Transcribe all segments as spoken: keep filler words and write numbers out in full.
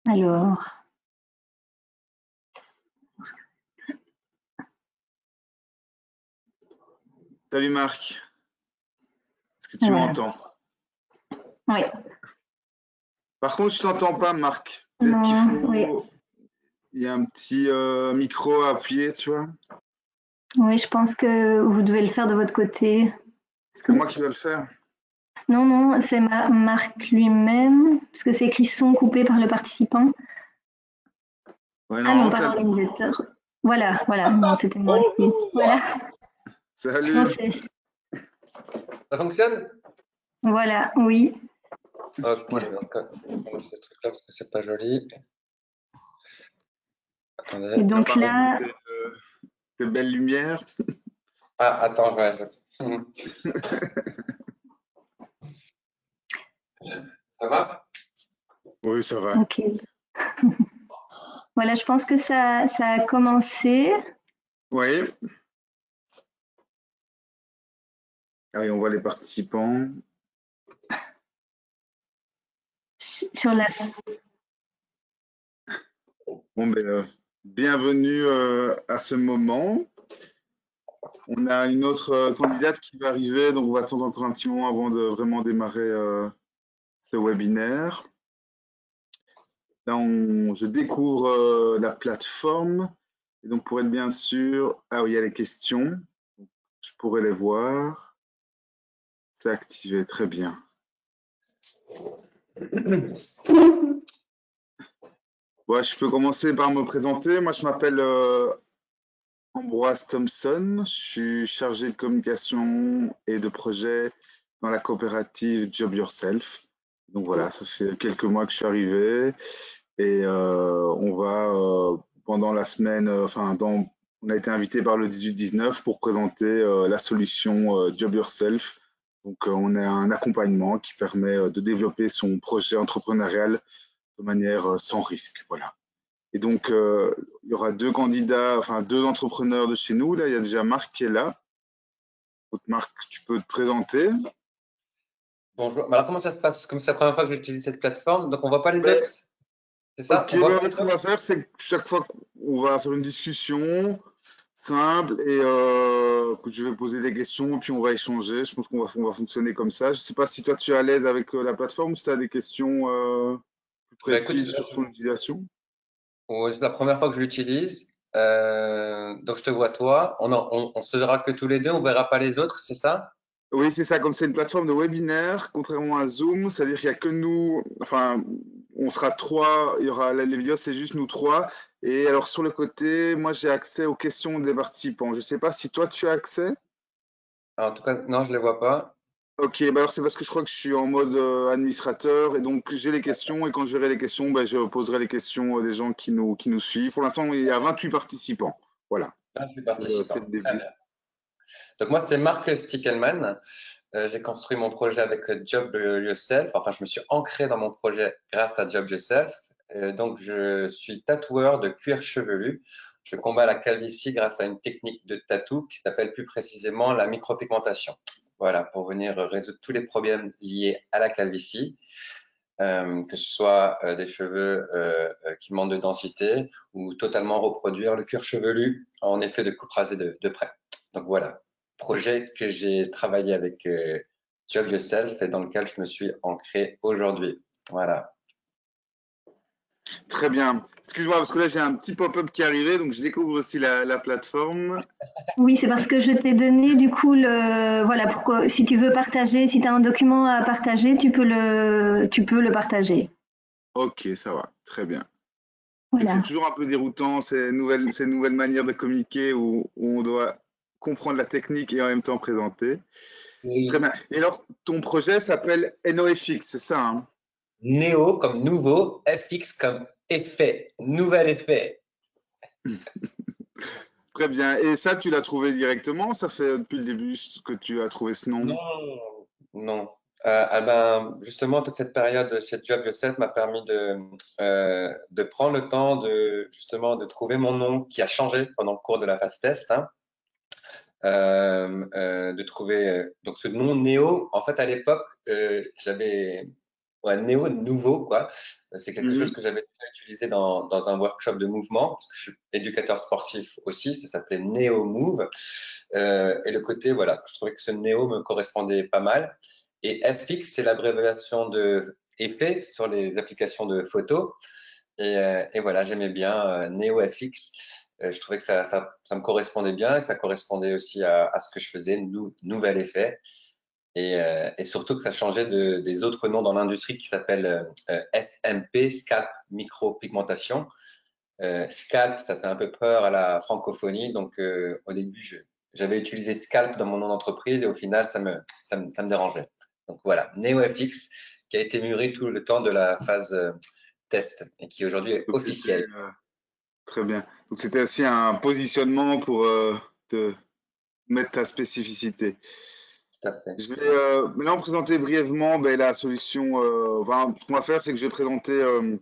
Alors, Salut Marc, est-ce que tu voilà. m'entends? Oui. Par contre, je t'entends pas, Marc. Peut-être qu'il Non, oui. faut. Il y a un petit euh, micro à appuyer, tu vois. Oui, je pense que vous devez le faire de votre côté. C'est moi qui dois le faire. Non, non, c'est Ma- Marc lui-même, parce que c'est écrit son coupé par le participant. Ouais, Ah non, normalement, par t'as. l'organisateur. Voilà, voilà. Non, c'était moi aussi. Bonjour. Voilà. Non, Salut. c'est. Ça fonctionne? Voilà, oui. Ok, Ouais. donc euh, on va enlever ce truc-là parce que c'est pas joli. Et Attendez. donc Par contre, là, tes, euh, tes belles lumières. Ah, attends, je vais. je- Ça va? Oui, ça va. ok. Voilà, je pense que ça, ça a commencé. Oui. Ah oui, on voit les participants. Sur la. Bon, ben, euh, bienvenue euh, à ce moment. On a une autre euh, candidate qui va arriver, donc on va attendre encore un petit moment avant de vraiment démarrer euh, ce webinaire. Là, on, je découvre euh, la plateforme. Et donc, pour être bien sûr, ah oui, il y a les questions. Je pourrais les voir. C'est activé, très bien. Ouais, je peux commencer par me présenter. Moi, je m'appelle euh, Ambroise Thompson. Je suis chargé de communication et de projet dans la coopérative Job Yourself. Donc voilà, ça fait quelques mois que je suis arrivé. Et euh, on va, euh, pendant la semaine, euh, enfin, dans, on a été invité par le dix-huit dix-neuf pour présenter euh, la solution euh, Job Yourself. Donc, euh, on a un accompagnement qui permet euh, de développer son projet entrepreneurial de manière euh, sans risque. Voilà. Et donc, euh, il y aura deux candidats, enfin, deux entrepreneurs de chez nous. Là, il y a déjà Marc qui est là. Donc, Marc, tu peux te présenter. Bonjour. Mais alors, comment ça se passe? Comme c'est la première fois que j'utilise cette plateforme, donc on voit pas les Ben, autres? C'est ça? ok, On voit ben, pas ce les qu'on va autres? faire, c'est que chaque fois qu'on va faire une discussion, simple et euh, que je vais poser des questions et puis on va échanger. Je pense qu'on va, on va fonctionner comme ça. Je sais pas si toi tu es à l'aise avec euh, la plateforme ou si tu as des questions euh, plus Bah écoute, précises sur ton utilisation. ouais, c'est la première fois que je l'utilise. Euh, donc je te vois toi. On, en- on, on se verra que tous les deux, on verra pas les autres, c'est ça? Oui, c'est ça, comme c'est une plateforme de webinaire, contrairement à Zoom, c'est-à-dire qu'il n'y a que nous, enfin, on sera trois, il y aura les vidéos, c'est juste nous trois. Et alors sur le côté, moi j'ai accès aux questions des participants. Je ne sais pas si toi tu as accès. Alors, en tout cas, non, je les vois pas. Ok, bah alors c'est parce que je crois que je suis en mode euh, administrateur et donc j'ai les questions et quand j'aurai les questions, bah, je poserai les questions euh, des gens qui nous, qui nous suivent. Pour l'instant, il y a vingt-huit participants. Voilà, Ah, je suis c'est le, c'est participant. le Très début. bien. Donc moi, c'était Marc Stickelman. Euh, j'ai construit mon projet avec euh, Job Yourself. Enfin, je me suis ancré dans mon projet grâce à Job Yourself. Euh, donc, je suis tatoueur de cuir chevelu. Je combats la calvitie grâce à une technique de tatou qui s'appelle plus précisément la micropigmentation. Voilà, pour venir résoudre tous les problèmes liés à la calvitie, euh, que ce soit euh, des cheveux euh, euh, qui manquent de densité ou totalement reproduire le cuir chevelu en effet de coupe rasée de, de près. Donc voilà, projet que j'ai travaillé avec euh, Job Yourself et dans lequel je me suis ancré aujourd'hui. Voilà. Très bien. Excuse-moi parce que là j'ai un petit pop-up qui est arrivé, donc je découvre aussi la, la plateforme. Oui, c'est parce que je t'ai donné du coup le voilà pourquoi si tu veux partager, si tu as un document à partager, tu peux le tu peux le partager. Ok, ça va, très bien. Et c'est Voilà. toujours un peu déroutant ces nouvelles, ces nouvelles manières de communiquer où, où on doit comprendre la technique et en même temps présenter. Très Oui. bien. Et alors, ton projet s'appelle NoFX, c'est ça, hein? Néo comme nouveau, F X comme effet, nouvel effet. Très bien. Et ça, tu l'as trouvé directement? Ça fait depuis le début que tu as trouvé ce nom? Non, non. Euh, ah ben, justement, toute cette période chez Job Yourself m'a permis de, euh, de prendre le temps de justement de trouver mon nom qui a changé pendant le cours de la phase test, hein. Euh, euh, de trouver euh, donc ce nom Néo. En fait, à l'époque, euh, j'avais ouais, néo nouveau, quoi. C'est quelque Mhm. chose que j'avais déjà utilisé dans, dans un workshop de mouvement, parce que je suis éducateur sportif aussi, ça s'appelait Neo Move. Euh, et le côté, voilà, je trouvais que ce néo me correspondait pas mal. Et F X, c'est l'abréviation de effet sur les applications de photos. Et, euh, et voilà, j'aimais bien euh, Neo F X. Euh, je trouvais que ça, ça, ça me correspondait bien et que ça correspondait aussi à, à ce que je faisais, nou, nouvel effet. Et, euh, et surtout que ça changeait de, des autres noms dans l'industrie qui s'appellent euh, S M P, Scalp Micropigmentation. Euh, scalp, ça fait un peu peur à la francophonie. Donc, euh, au début, je, j'avais utilisé Scalp dans mon nom d'entreprise et au final, ça me, ça me, ça me dérangeait. Donc voilà, NeoFX qui a été mûri tout le temps de la phase euh, test et qui aujourd'hui est Donc c'était officiel. euh, très bien. Donc c'était aussi un positionnement pour euh, te mettre ta spécificité. Tout à fait. Je vais euh, maintenant présenter brièvement ben, la solution. Euh, enfin, ce qu'on va faire, c'est que je vais présenter euh,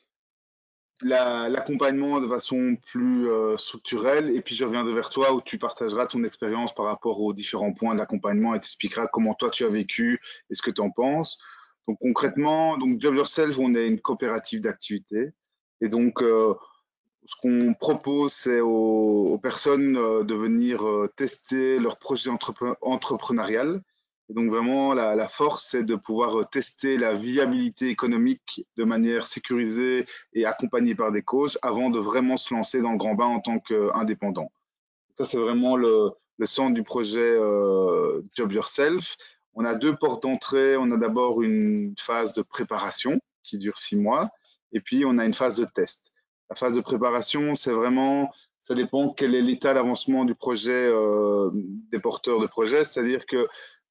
la- l'accompagnement de façon plus euh, structurelle et puis je reviendrai vers toi où tu partageras ton expérience par rapport aux différents points de l'accompagnement et t'expliqueras comment toi tu as vécu et ce que tu en penses. Donc concrètement, donc Job Yourself, on est une coopérative d'activité et donc euh, ce qu'on propose, c'est aux, aux personnes euh, de venir euh, tester leur projet entrepre- entrepreneurial. Et donc vraiment, la, la force, c'est de pouvoir euh, tester la viabilité économique de manière sécurisée et accompagnée par des coachs avant de vraiment se lancer dans le grand bain en tant qu'indépendant. Ça, c'est vraiment le, le centre du projet euh, Job Yourself. On a deux portes d'entrée. On a d'abord une phase de préparation qui dure six mois et puis on a une phase de test. La phase de préparation, c'est vraiment, ça dépend quel est l'état d'avancement du projet euh, des porteurs de projet. C'est-à-dire que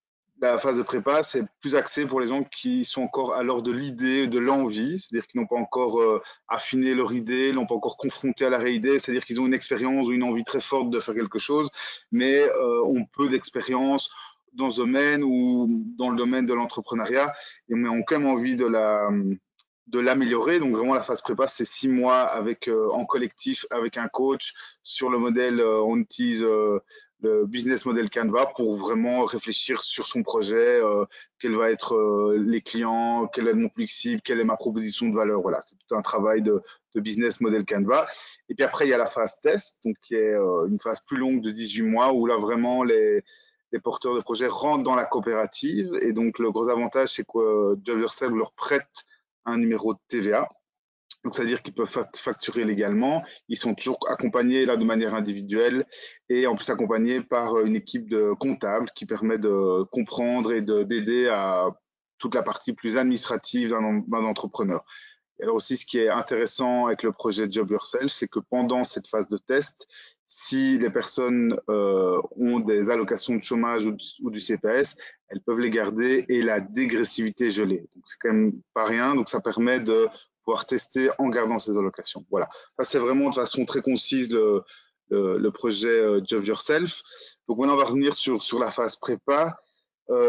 la phase de prépa, c'est plus axé pour les gens qui sont encore à l'heure de l'idée, de l'envie, c'est-à-dire qu'ils n'ont pas encore euh, affiné leur idée, n'ont pas encore confronté à la réalité, c'est-à-dire qu'ils ont une expérience ou une envie très forte de faire quelque chose, mais euh, ont peu d'expérience dans ce domaine ou dans le domaine de l'entrepreneuriat, mais ont quand même envie de la de l'améliorer. Donc vraiment la phase prépa, c'est six mois avec euh, en collectif avec un coach sur le modèle, euh, on utilise euh, le business model Canva pour vraiment réfléchir sur son projet, euh, quels vont être euh, les clients, quel est mon public cible, quelle est ma proposition de valeur. Voilà, c'est tout un travail de, de business model Canva. Et puis après, il y a la phase test, donc qui est euh, une phase plus longue de dix-huit mois où là vraiment les, les porteurs de projets rentrent dans la coopérative. Et donc le gros avantage, c'est que euh, Job Yourself leur prête un numéro de T V A. Donc, c'est-à-dire qu'ils peuvent facturer légalement. Ils sont toujours accompagnés là de manière individuelle et en plus accompagnés par une équipe de comptables qui permet de comprendre et de, d'aider à toute la partie plus administrative d'un, d'un entrepreneur. Et alors aussi, ce qui est intéressant avec le projet Job Yourself, c'est que pendant cette phase de test, si les personnes euh, ont des allocations de chômage ou, de, ou du C P S, elles peuvent les garder et la dégressivité gelée. Donc, c'est quand même pas rien. Donc, ça permet de pouvoir tester en gardant ces allocations. Voilà. Ça, c'est vraiment de façon très concise le, le, le projet euh, Job Yourself. Donc, maintenant, on va revenir sur, sur la phase prépa. Euh,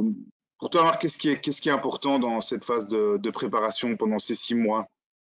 pour toi, Marc, qu'est-ce qui est, qu'est-ce qui est important dans cette phase de, de préparation pendant ces six mois?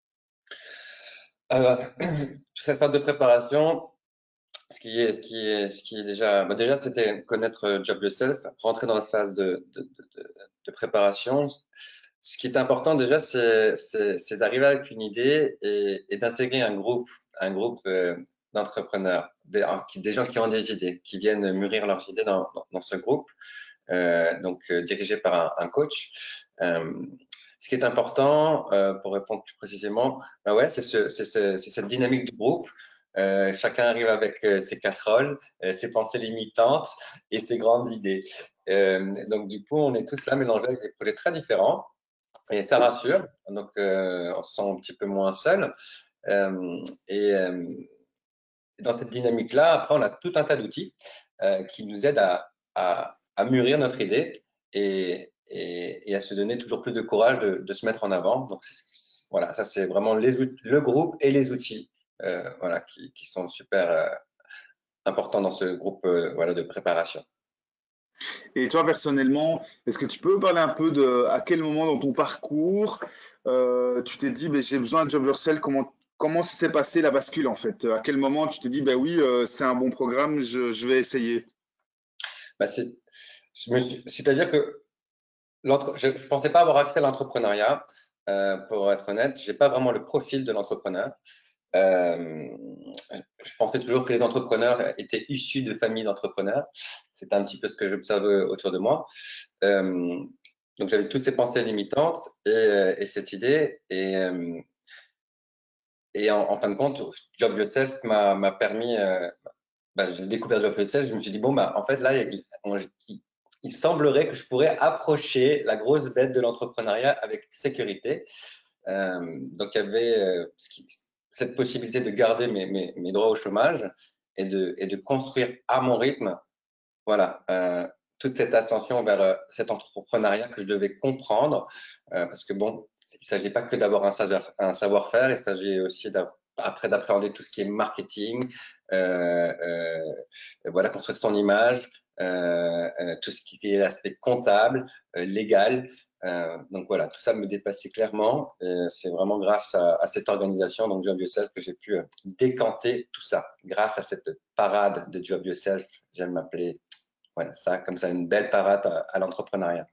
Euh, cette phase de préparation, ce qui est, ce qui est, ce qui est déjà, bah déjà, c'était connaître Job Yourself, rentrer dans la phase de, de, de, de préparation. Ce qui est important déjà, c'est, c'est, c'est d'arriver avec une idée et, et d'intégrer un groupe, un groupe euh, d'entrepreneurs, des, des gens qui ont des idées, qui viennent mûrir leurs idées dans, dans, dans ce groupe, euh, donc euh, dirigé par un, un coach. Euh, ce qui est important, euh, pour répondre plus précisément, ben ouais, c'est, ce, c'est, ce, c'est cette dynamique de groupe. Euh, chacun arrive avec euh, ses casseroles, euh, ses pensées limitantes et ses grandes idées. Euh, donc du coup, on est tous là mélangés avec des projets très différents. Et ça rassure, donc euh, on se sent un petit peu moins seul. Euh, et euh, dans cette dynamique-là, après, on a tout un tas d'outils euh, qui nous aident à, à, à mûrir notre idée et, et, et, à se donner toujours plus de courage de, de se mettre en avant. Donc c'est, c'est, voilà, ça c'est vraiment les, le groupe et les outils euh, voilà, qui, qui sont super euh, importants dans ce groupe euh, voilà, de préparation. Et toi, personnellement, est-ce que tu peux parler un peu de à quel moment dans ton parcours euh, tu t'es dit, ben, j'ai besoin de Job Yourself, comment, comment ça s'est passé la bascule en fait? À quel moment tu t'es dit, ben oui, euh, c'est un bon programme, je, je vais essayer? Bah, c'est, c'est-à-dire que je ne pensais pas avoir accès à l'entrepreneuriat, euh, pour être honnête. Je n'ai pas vraiment le profil de l'entrepreneur. Euh, je pensais toujours que les entrepreneurs étaient issus de familles d'entrepreneurs. C'était un petit peu ce que j'observais autour de moi. Euh, donc, j'avais toutes ces pensées limitantes et, et cette idée. Et, euh, et en, en fin de compte, Job Yourself m'a permis, euh, bah, j'ai découvert Job Yourself, je me suis dit, bon, bah, en fait, là, il, on, il, il semblerait que je pourrais approcher la grosse bête de l'entrepreneuriat avec sécurité. Euh, donc, il y avait euh, ce qui, cette possibilité de garder mes, mes, mes droits au chômage et de, et de construire à mon rythme, voilà, euh, toute cette ascension vers euh, cet entrepreneuriat que je devais comprendre, euh, parce que bon, il ne s'agit pas que d'avoir un savoir, un savoir-faire, il s'agit aussi après d'appréhender tout ce qui est marketing, euh, euh, voilà, construire son image, euh, euh, tout ce qui est l'aspect comptable, euh, légal. Euh, donc voilà, tout ça me dépassait clairement. C'est vraiment grâce à, à cette organisation, donc Job Yourself, que j'ai pu euh, décanter tout ça. Grâce à cette parade de Job Yourself, j'aime m'appeler, voilà, ça, comme ça, une belle parade à, à l'entrepreneuriat.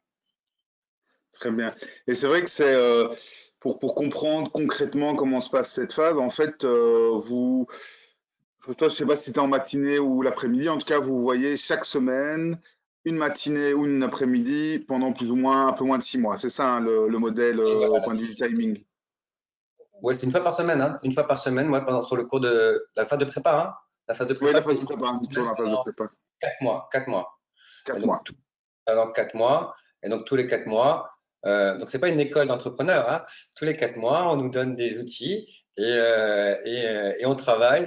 Très bien. Et c'est vrai que c'est euh, pour, pour comprendre concrètement comment se passe cette phase, en fait, euh, vous, toi, je sais pas si c'était en matinée ou l'après-midi, en tout cas, vous voyez chaque semaine une matinée ou une après-midi pendant plus ou moins un peu moins de six mois. C'est ça, hein, le, le modèle Et euh, au voilà. point de vue du timing. Ouais, c'est une fois par semaine, hein, une fois par semaine, ouais, pendant sur le cours de la phase de prépa, hein. La phase de Oui, prépa, la c'est phase une de fois prépa, par hein, toujours semaine la phase de pendant prépa. quatre mois, quatre mois. Et Quatre donc, mois. tout, pendant quatre mois. Et donc, tous les quatre mois, euh, donc c'est pas une école d'entrepreneurs, hein. Tous les quatre mois, on nous donne des outils et, euh, et, euh, et on travaille,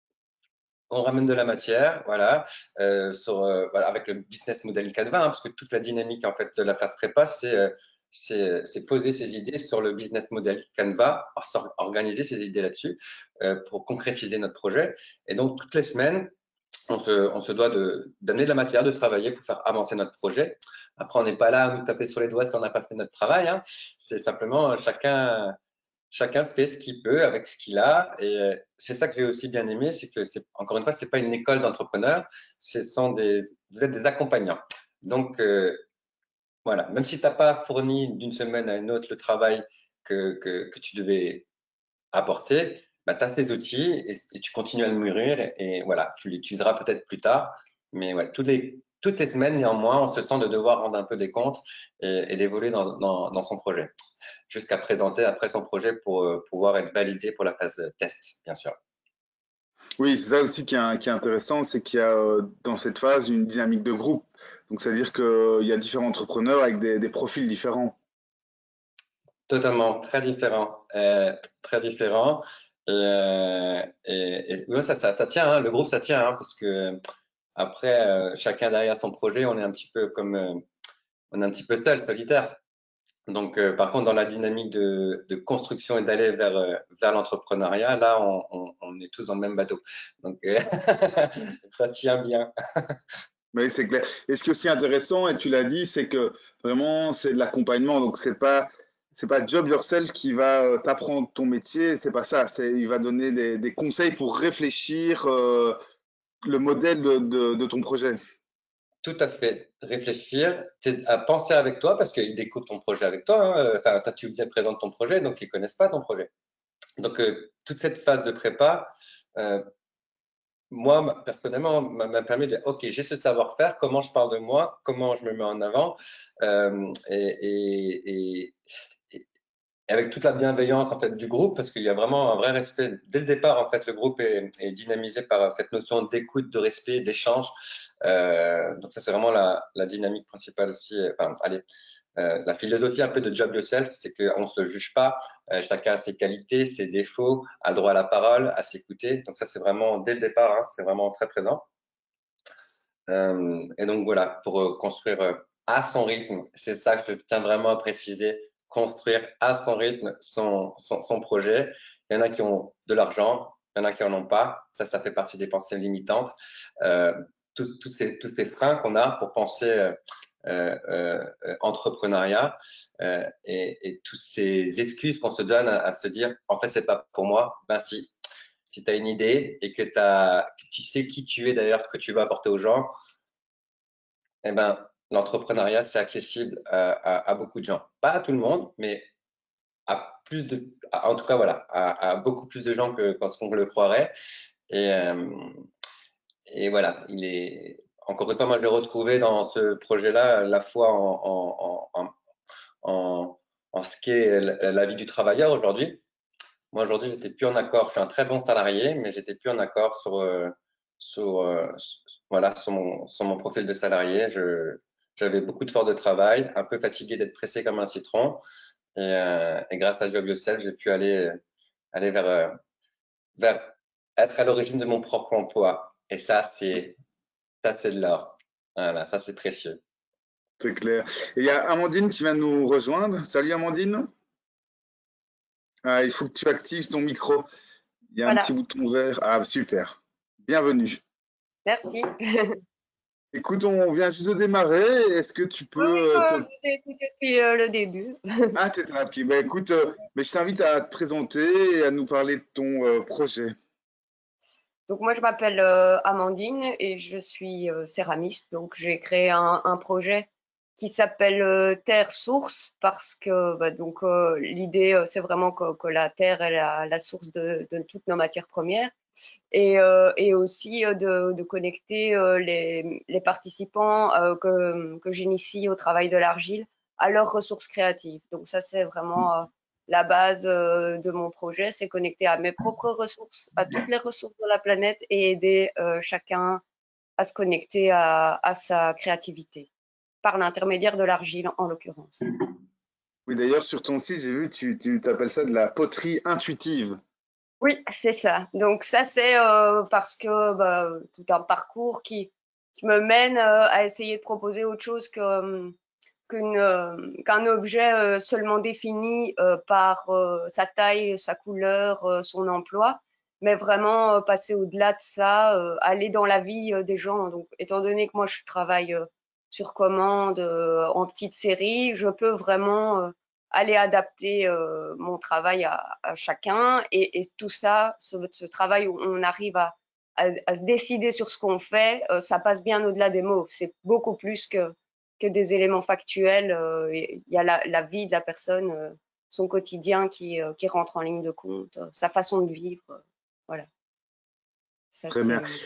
on ramène de la matière, voilà, euh, sur, euh, voilà, avec le business model Canva, hein, parce que toute la dynamique en fait de la phase prépa, c'est euh, c'est c'est poser ses idées sur le business model Canva, or- organiser ses idées là-dessus euh, pour concrétiser notre projet. Et donc toutes les semaines, on se, on se doit de d'amener de la matière, de travailler pour faire avancer notre projet. Après, on n'est pas là à nous taper sur les doigts si on n'a pas fait notre travail, hein. C'est simplement chacun chacun fait ce qu'il peut avec ce qu'il a. Et euh, c'est ça que j'ai aussi bien aimé, c'est que c'est, encore une fois, c'est pas une école d'entrepreneurs, ce sont des, vous êtes des accompagnants. Donc, euh, voilà, même si tu n'as pas fourni d'une semaine à une autre le travail que, que, que tu devais apporter, bah, tu as ces outils et, et, tu continues à le mûrir et, et voilà, tu l'utiliseras peut-être plus tard. Mais ouais, toutes les, toutes les semaines, néanmoins, on se sent de devoir rendre un peu des comptes et, et d'évoluer dans, dans, dans son projet jusqu'à présenter après son projet pour euh, pouvoir être validé pour la phase test, bien sûr. Oui, c'est ça aussi qui est, qui est intéressant, c'est qu'il y a euh, dans cette phase une dynamique de groupe. Donc, c'est-à-dire qu'il y a différents entrepreneurs avec des, des profils différents. Totalement, très différent, euh, très différent. Et, euh, et, et ouais, ça, ça, ça tient, hein, le groupe, ça tient, hein, parce que après, euh, chacun derrière son projet, on est un petit peu comme, euh, on est un petit peu seul, solitaire. Donc, euh, par contre, dans la dynamique de, de construction et d'aller vers, euh, vers l'entrepreneuriat, là, on, on, on est tous dans le même bateau. Donc, euh, ça tient bien. Oui, c'est clair. Et ce qui est aussi intéressant, et tu l'as dit, c'est que vraiment, c'est de l'accompagnement. Donc, c'est pas, c'est pas Job Yourself qui va euh, t'apprendre ton métier. C'est pas ça. C'est, il va donner des, des conseils pour réfléchir euh, le modèle de, de, de ton projet. Tout à fait. Réfléchir, c'est à penser avec toi parce qu'ils découvrent ton projet avec toi, hein. Enfin, toi, tu bien présentes ton projet, donc ils connaissent pas ton projet. Donc, euh, toute cette phase de prépa, euh, moi, personnellement, m'a m'a permis de, OK, j'ai ce savoir-faire, comment je parle de moi, comment je me mets en avant, euh, et, et, et, et avec toute la bienveillance en fait du groupe, parce qu'il y a vraiment un vrai respect dès le départ. En fait, le groupe est, est dynamisé par cette notion d'écoute, de respect, d'échange. Euh, donc ça, c'est vraiment la, la dynamique principale aussi. Enfin, allez, euh, la philosophie un peu de Job Yourself, c'est qu'on ne se juge pas. Euh, chacun a ses qualités, ses défauts, a le droit à la parole, à s'écouter. Donc ça, c'est vraiment dès le départ, hein, c'est vraiment très présent. Euh, et donc voilà, pour euh, construire euh, à son rythme, c'est ça que je tiens vraiment à préciser, construire à son rythme son, son, son projet. Il y en a qui ont de l'argent, il y en a qui en ont pas. Ça, ça fait partie des pensées limitantes. Euh, tous tous ces, tous ces freins qu'on a pour penser euh, euh, euh, entrepreneuriat euh, et, et toutes ces excuses qu'on se donne à, à se dire, en fait, c'est pas pour moi. Ben si, si tu as une idée et que, as, que tu sais qui tu es d'ailleurs, ce que tu vas apporter aux gens, eh ben, l'entrepreneuriat, c'est accessible à, à, à beaucoup de gens. Pas à tout le monde, mais à plus de, à, en tout cas, voilà, à, à beaucoup plus de gens que, que ce qu'on le croirait. Et, euh, et voilà, il est, encore une fois, moi, je l'ai retrouvé dans ce projet-là, la foi en, en, en, en, en ce qu'est la, la vie du travailleur aujourd'hui. Moi, aujourd'hui, j'étais plus en accord. Je suis un très bon salarié, mais j'étais plus en accord sur, euh, sur, euh, sur- voilà, sur mon, sur mon profil de salarié. Je, j'avais beaucoup de force de travail, un peu fatigué d'être pressé comme un citron. Et, euh, et grâce à Job Yourself, j'ai pu aller, aller vers, euh, vers être à l'origine de mon propre emploi. Et ça, c'est, ça, c'est de l'or. Voilà, ça, c'est précieux. C'est clair. Et il y a Amandine qui vient nous rejoindre. Salut Amandine. Ah, il faut que tu actives ton micro. Il y a un petit Voilà, bouton vert. Ah, super. Bienvenue. merci. Écoute, on vient juste de démarrer. Est-ce que tu Oui, oui, peux... euh, je, te- je vous ai écouté depuis euh, le début. Ah, t'es à pied. Bah, écoute, euh, mais je t'invite à te présenter et à nous parler de ton euh, projet. Donc moi, je m'appelle euh, Amandine et je suis euh, céramiste. Donc j'ai créé un, un projet qui s'appelle euh, Terre Source parce que bah, donc euh, l'idée euh, c'est vraiment que, que la terre est la, la source de, de toutes nos matières premières et, euh, et aussi euh, de, de connecter euh, les, les participants euh, que, que j'initie au travail de l'argile à leurs ressources créatives. Donc ça, c'est vraiment euh, la base euh, de mon projet, c'est connecter à mes propres ressources, à toutes les ressources de la planète et aider euh, chacun à se connecter à, à sa créativité, par l'intermédiaire de l'argile en l'occurrence. Oui, d'ailleurs, sur ton site, j'ai vu, tu, tu t'appelles ça de la poterie intuitive. Oui, c'est ça. Donc ça, c'est euh, parce que bah, tout un parcours qui, qui me mène euh, à essayer de proposer autre chose que, euh, qu'une, euh, qu'un objet euh, seulement défini euh, par euh, sa taille, sa couleur, euh, son emploi, mais vraiment euh, passer au-delà de ça, euh, aller dans la vie euh, des gens. Donc, étant donné que moi, je travaille euh, sur commande euh, en petite série, je peux vraiment euh, aller adapter euh, mon travail à, à chacun et, et tout ça, ce, ce travail où on arrive à, à, à se décider sur ce qu'on fait, euh, ça passe bien au-delà des mots. C'est beaucoup plus que que des éléments factuels. Euh, Il y a la, la vie de la personne, euh, son quotidien qui, euh, qui rentre en ligne de compte, euh, sa façon de vivre. euh, Voilà, ça Très bien. c'est.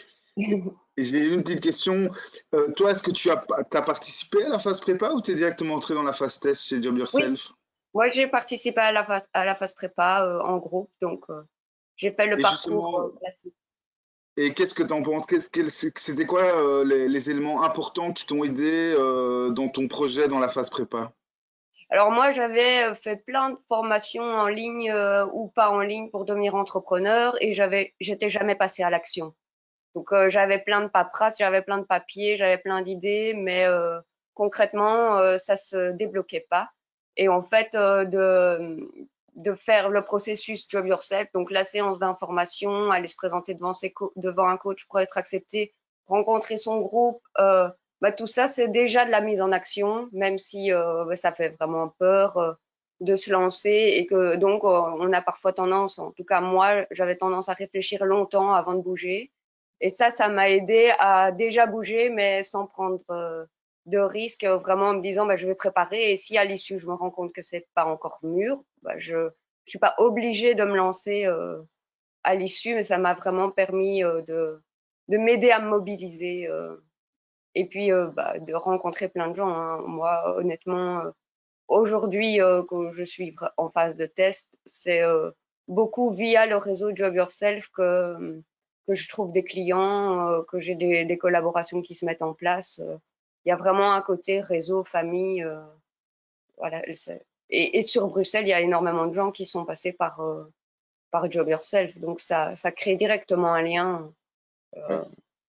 Et j'ai une petite question. Euh, toi, est-ce que tu as, t'as participé à la phase prépa ou tu es directement entré dans la phase test chez Job Oui, Yourself? moi j'ai participé à la phase, à la phase prépa euh, en groupe, donc euh, j'ai fait le Et parcours justement, euh, classique. et qu'est-ce que tu en penses? Qu'est-ce que- C'était quoi euh, les, les éléments importants qui t'ont aidé euh, dans ton projet dans la phase prépa? Alors moi j'avais euh, fait plein de formations en ligne euh, ou pas en ligne pour devenir entrepreneur et j'avais, j'étais jamais passée à l'action. Donc euh, j'avais plein de paperasses, j'avais plein de papiers, j'avais plein d'idées, mais euh, concrètement euh, ça se débloquait pas. Et en fait euh, de de faire le processus Job Yourself, donc la séance d'information, aller se présenter devant ses devant un coach pour être accepté, rencontrer son groupe, euh, bah, tout ça c'est déjà de la mise en action, même si euh, bah, ça fait vraiment peur euh, de se lancer et que donc euh, on a parfois tendance, en tout cas moi j'avais tendance à réfléchir longtemps avant de bouger. Et ça, ça m'a aidé à déjà bouger, mais sans prendre euh, de risques, euh, vraiment en me disant, bah, je vais préparer. Et si à l'issue, je me rends compte que c'est pas encore mûr, bah, je je suis pas obligée de me lancer euh, à l'issue, mais ça m'a vraiment permis euh, de de m'aider à me mobiliser euh, et puis euh, bah, de rencontrer plein de gens. Hein. Moi, honnêtement, euh, aujourd'hui euh, que je suis en phase de test, c'est euh, beaucoup via le réseau Job Yourself que, que je trouve des clients, euh, que j'ai des, des collaborations qui se mettent en place. Euh, Il y a vraiment un côté réseau, famille. Euh, voilà, et, et sur Bruxelles, il y a énormément de gens qui sont passés par, euh, par Job Yourself. Donc ça, ça crée directement un lien. Euh,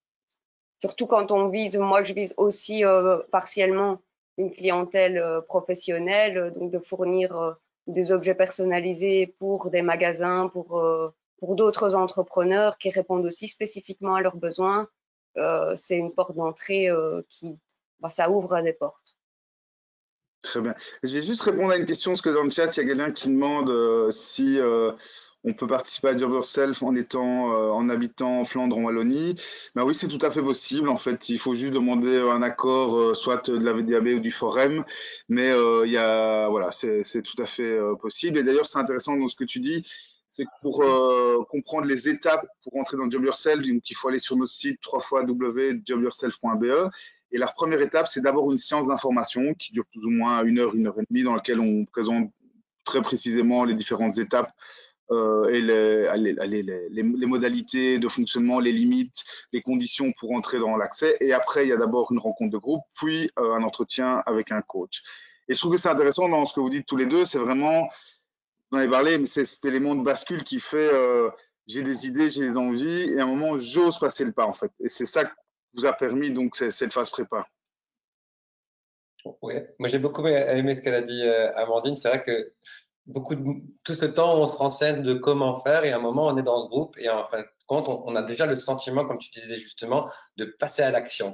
Surtout quand on vise, moi je vise aussi euh, partiellement une clientèle euh, professionnelle, euh, donc de fournir euh, des objets personnalisés pour des magasins, pour, euh, pour d'autres entrepreneurs qui répondent aussi spécifiquement à leurs besoins. Euh, c'est une porte d'entrée euh, qui, bah, ça ouvre des portes. Très bien. Je vais juste répondre à une question, parce que dans le chat, il y a quelqu'un qui demande euh, si euh, on peut participer à Job Yourself en étant, euh, en habitant en Flandre, en Wallonie. Ben oui, c'est tout à fait possible. En fait, il faut juste demander un accord, euh, soit de la V D A B ou du Forum. Mais euh, il y a, voilà, c'est c'est tout à fait euh, possible. Et d'ailleurs, c'est intéressant dans ce que tu dis, c'est que pour euh, comprendre les étapes pour entrer dans Job Yourself, donc il faut aller sur notre site w w w point job yourself point b e. Et la première étape, c'est d'abord une séance d'information qui dure plus ou moins une heure, une heure et demie, dans laquelle on présente très précisément les différentes étapes euh, et les, les, les, les, les modalités de fonctionnement, les limites, les conditions pour entrer dans l'accès. Et après, il y a d'abord une rencontre de groupe, puis euh, un entretien avec un coach. Et je trouve que c'est intéressant dans ce que vous dites tous les deux, c'est vraiment, vous en avez parlé, mais c'est cet élément de bascule qui fait euh, j'ai des idées, j'ai des envies, et à un moment, j'ose passer le pas, en fait. Et c'est ça que vous a permis donc cette phase prépa. Oui, moi j'ai beaucoup aimé ce qu'elle a dit, euh, Amandine. C'est vrai que beaucoup de, tout ce temps, on se renseigne de comment faire et à un moment, on est dans ce groupe et en fin de compte, on, on a déjà le sentiment, comme tu disais justement, de passer à l'action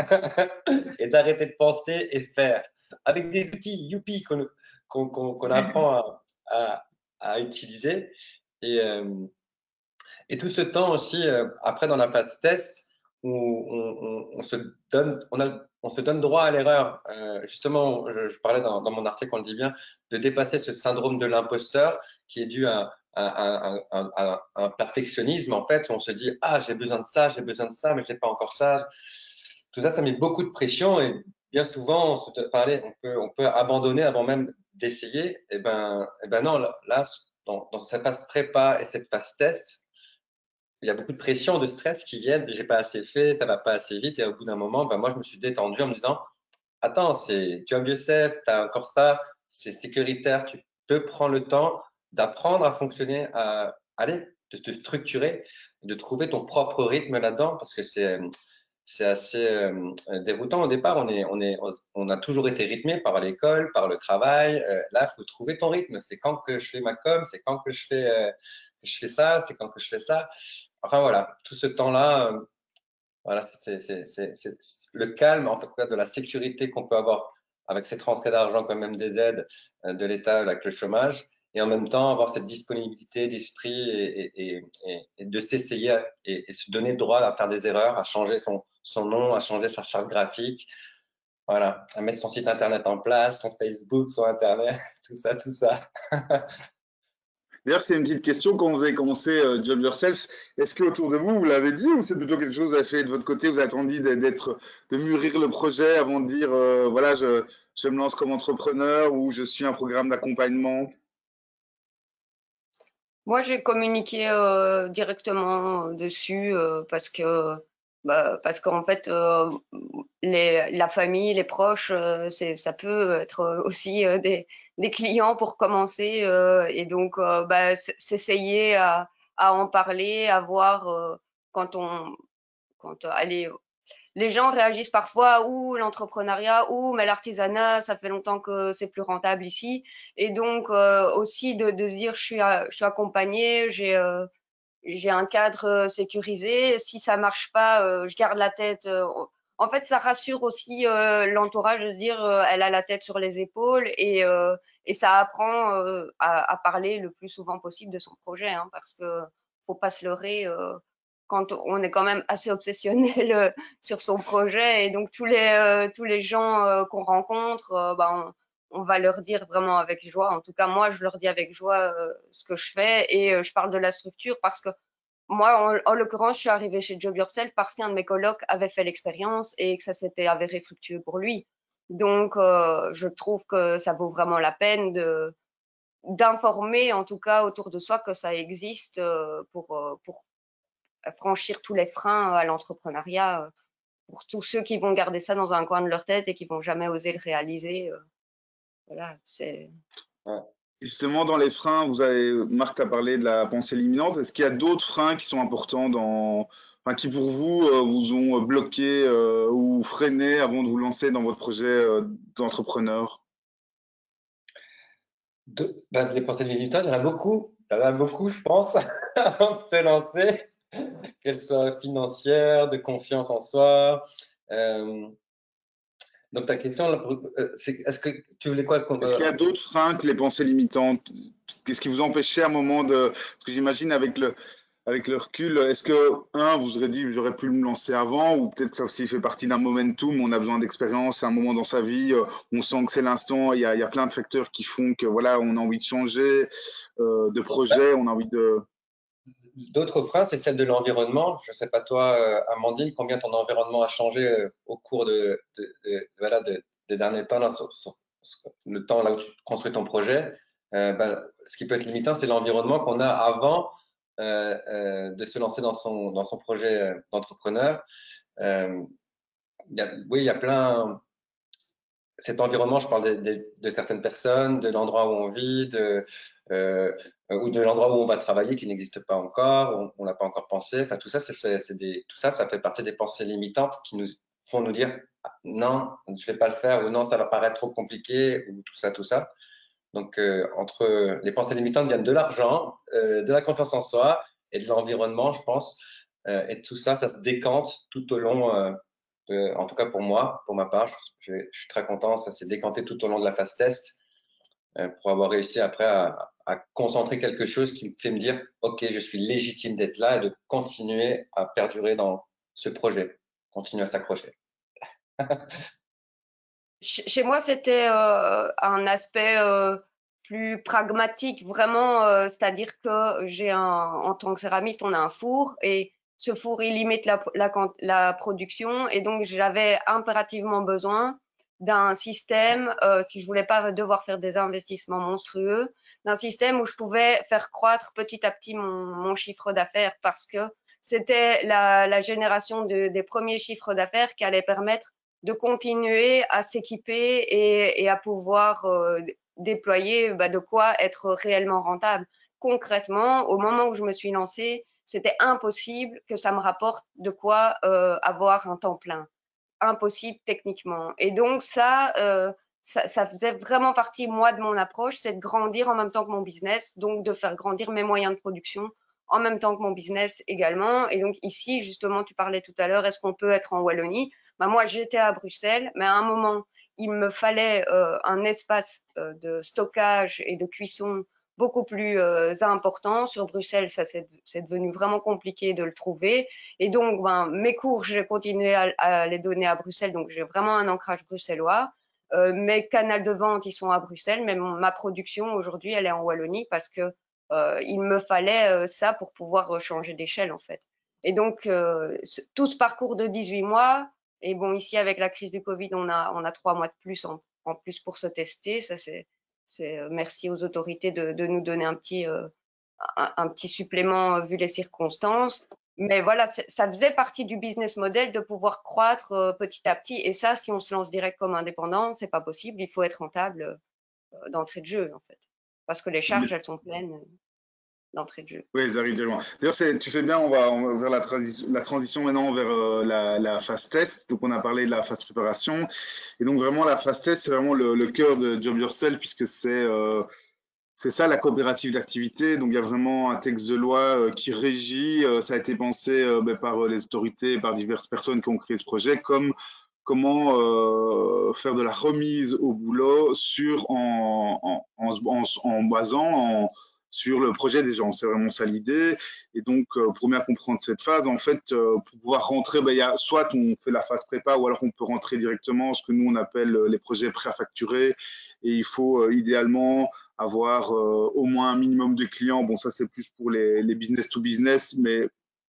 et d'arrêter de penser et faire avec des outils youpi qu'on qu'on qu'on qu'on apprend à, à, à utiliser. Et, euh, et tout ce temps aussi, euh, après dans la phase test, où on, on, on se donne, on a, on se donne droit à l'erreur. Euh, justement, je, je parlais dans, dans mon article, on le dit bien, de dépasser ce syndrome de l'imposteur qui est dû à, à, à, à, à un perfectionnisme. En fait, on se dit ah j'ai besoin de ça, j'ai besoin de ça, mais je n'ai pas encore ça. Tout ça, ça met beaucoup de pression et bien souvent, on, se, parler, on peut, on peut abandonner avant même d'essayer. Et ben, et ben non, là, dans, dans cette phase prépa et cette phase test, il y a beaucoup de pression, de stress qui viennent, j'ai pas assez fait, ça va pas assez vite. Et au bout d'un moment, ben moi, je me suis détendu en me disant, attends, c'est job yourself, tu as encore ça, c'est sécuritaire, tu peux prendre le temps d'apprendre à fonctionner, à aller, de te structurer, de trouver ton propre rythme là-dedans, parce que c'est c'est assez euh, déroutant au départ. On est, on est, on a toujours été rythmé par l'école, par le travail. Euh, là, il faut trouver ton rythme. C'est quand que je fais ma com, c'est quand que je fais, euh, que je fais ça, c'est quand que je fais ça. Enfin voilà, tout ce temps-là, euh, voilà, c'est le calme, en tout cas de la sécurité qu'on peut avoir avec cette rentrée d'argent, quand même des aides euh, de l'État avec le chômage, et en même temps avoir cette disponibilité d'esprit et, et, et, et de s'essayer et, et se donner le droit à faire des erreurs, à changer son, son nom, à changer sa charte graphique, voilà, à mettre son site internet en place, son Facebook, son internet, tout ça, tout ça. D'ailleurs, c'est une petite question. Quand vous avez commencé euh, Job Yourself, est-ce que autour de vous, vous l'avez dit ou c'est plutôt quelque chose que vous avez fait de votre côté, vous avez attendu d'être, de mûrir le projet avant de dire, euh, voilà, je, je me lance comme entrepreneur ou je suis un programme d'accompagnement? Moi, j'ai communiqué euh, directement dessus euh, parce que bah, parce qu'en fait, euh, les, la famille, les proches, euh, c'est, ça peut être aussi euh, des, des clients pour commencer euh, et donc euh, bah, s'essayer à, à en parler, à voir euh, quand on quand allez les gens réagissent parfois ou l'entrepreneuriat ou mais l'artisanat, ça fait longtemps que c'est plus rentable ici. Et donc euh, aussi de, de se dire je suis, je suis accompagnée, j'ai euh, j'ai un cadre sécurisé. Si ça marche pas, euh, je garde la tête. Euh, en fait, ça rassure aussi euh, l'entourage de se dire euh, elle a la tête sur les épaules et euh, et ça apprend euh, à, à parler le plus souvent possible de son projet, hein, parce que faut pas se leurrer. Euh, quand on est quand même assez obsessionnel euh, sur son projet et donc tous les euh, tous les gens euh, qu'on rencontre, euh, bah, on, on va leur dire vraiment avec joie. En tout cas, moi, je leur dis avec joie euh, ce que je fais et euh, je parle de la structure parce que moi, en, en l'occurrence, je suis arrivée chez Job Yourself parce qu'un de mes colocs avait fait l'expérience et que ça s'était avéré fructueux pour lui. Donc, euh, je trouve que ça vaut vraiment la peine de d'informer, en tout cas, autour de soi que ça existe euh, pour euh, pour franchir tous les freins à l'entrepreneuriat. Euh, pour tous ceux qui vont garder ça dans un coin de leur tête et qui vont jamais oser le réaliser. Euh, voilà, c'est. Justement, dans les freins, vous avez, Marc a parlé de la pensée limitante. Est-ce qu'il y a d'autres freins qui sont importants dans, enfin, qui pour vous euh, vous ont bloqué euh, ou freiné avant de vous lancer dans votre projet euh, d'entrepreneur? De, ben, les pensées limitantes, il y en a beaucoup. Il y en a beaucoup, je pense, avant de se lancer, qu'elles soient financières, de confiance en soi. Euh, Donc ta question, c'est est-ce que tu voulais quoi? Est-ce qu'il y a d'autres freins que les pensées limitantes? Qu'est-ce qui vous empêchait à un moment de… Parce que j'imagine avec le, avec le recul, est-ce que, un, vous aurez dit, j'aurais pu me lancer avant, ou peut-être que ça aussi fait partie d'un momentum, on a besoin d'expérience, à un moment dans sa vie, on sent que c'est l'instant, il y a, il y a plein de facteurs qui font que, voilà, on a envie de changer euh, de projet, on a envie de… D'autres freins, c'est celle de l'environnement. Je ne sais pas toi, Amandine, combien ton environnement a changé au cours de, de, de, voilà, de, des derniers temps, là, sur, sur, sur le temps là où tu construis ton projet. Euh, ben, ce qui peut être limitant, c'est l'environnement qu'on a avant euh, euh, de se lancer dans son, dans son projet d'entrepreneur. Euh, il y a, oui, il y a plein… Cet environnement, je parle de, de, de certaines personnes, de l'endroit où on vit, de, euh, ou de l'endroit où on va travailler qui n'existe pas encore, on n'a pas encore pensé. Enfin, tout ça, c'est, c'est des, tout ça, ça fait partie des pensées limitantes qui nous font nous dire non, je ne vais pas le faire, ou non, ça va paraître trop compliqué, ou tout ça, tout ça. Donc, euh, entre les pensées limitantes viennent de l'argent, euh, de la confiance en soi et de l'environnement, je pense. Euh, et tout ça, ça se décante tout au long. Euh, de, en tout cas pour moi, pour ma part, je, je suis très content. Ça s'est décanté tout au long de la phase test euh, pour avoir réussi après à, à concentrer quelque chose qui me fait me dire, OK, je suis légitime d'être là et de continuer à perdurer dans ce projet, continuer à s'accrocher. Chez moi, c'était euh, un aspect euh, plus pragmatique, vraiment, euh, c'est-à-dire que j'ai un, en tant que céramiste, on a un four et ce four, il limite la, la, la production et donc j'avais impérativement besoin d'un système, euh, si je voulais pas devoir faire des investissements monstrueux, d'un système où je pouvais faire croître petit à petit mon, mon chiffre d'affaires parce que c'était la, la génération de, des premiers chiffres d'affaires qui allait permettre de continuer à s'équiper et, et à pouvoir euh, déployer bah, de quoi être réellement rentable. Concrètement, au moment où je me suis lancée, c'était impossible que ça me rapporte de quoi euh, avoir un temps plein. Impossible techniquement. Et donc ça, euh, ça, ça faisait vraiment partie, moi, de mon approche, c'est de grandir en même temps que mon business, donc de faire grandir mes moyens de production en même temps que mon business également. Et donc ici, justement, tu parlais tout à l'heure, est-ce qu'on peut être en Wallonie? Bah, moi, j'étais à Bruxelles, mais à un moment, il me fallait euh, un espace euh, de stockage et de cuisson beaucoup plus euh, important. Sur Bruxelles, ça c'est, c'est devenu vraiment compliqué de le trouver. Et donc, ben, mes cours, j'ai continué à, à les donner à Bruxelles, donc j'ai vraiment un ancrage bruxellois. Euh, mes canaux de vente, ils sont à Bruxelles, mais mon, ma production aujourd'hui, elle est en Wallonie parce que euh, il me fallait euh, ça pour pouvoir changer d'échelle en fait. Et donc, euh, tout ce parcours de dix-huit mois, et bon, ici avec la crise du Covid, on a on a trois mois de plus en, en plus pour se tester. Ça c'est c'est merci aux autorités de, de nous donner un petit euh, un, un petit supplément euh, vu les circonstances. Mais voilà, ça faisait partie du business model de pouvoir croître euh, petit à petit. Et ça, si on se lance direct comme indépendant, c'est pas possible. Il faut être rentable euh, d'entrée de jeu, en fait. Parce que les charges, elles sont pleines euh, d'entrée de jeu. Oui, ils arrivent directement. D'ailleurs, c'est- tu fais bien, on va, on va vers la, transi- la transition maintenant vers euh, la, la phase test. Donc, on a parlé de la phase préparation. Et donc, vraiment, la phase test, c'est vraiment le, le cœur de Job Yourself, puisque c'est euh, c'est ça la coopérative d'activité. Donc, il y a vraiment un texte de loi euh, qui régit. Euh, ça a été pensé euh, ben, par euh, les autorités, par diverses personnes qui ont créé ce projet, comme comment euh, faire de la remise au boulot sur en, en, en, en, en basant en, sur le projet des gens. C'est vraiment ça l'idée. Et donc, euh, pour bien comprendre cette phase, en fait, euh, pour pouvoir rentrer, ben, il y a, soit on fait la phase prépa, ou alors on peut rentrer directement, ce que nous on appelle les projets prêts à facturer. Et il faut euh, idéalement avoir euh, au moins un minimum de clients. Bon, ça c'est plus pour les, les business to business, mais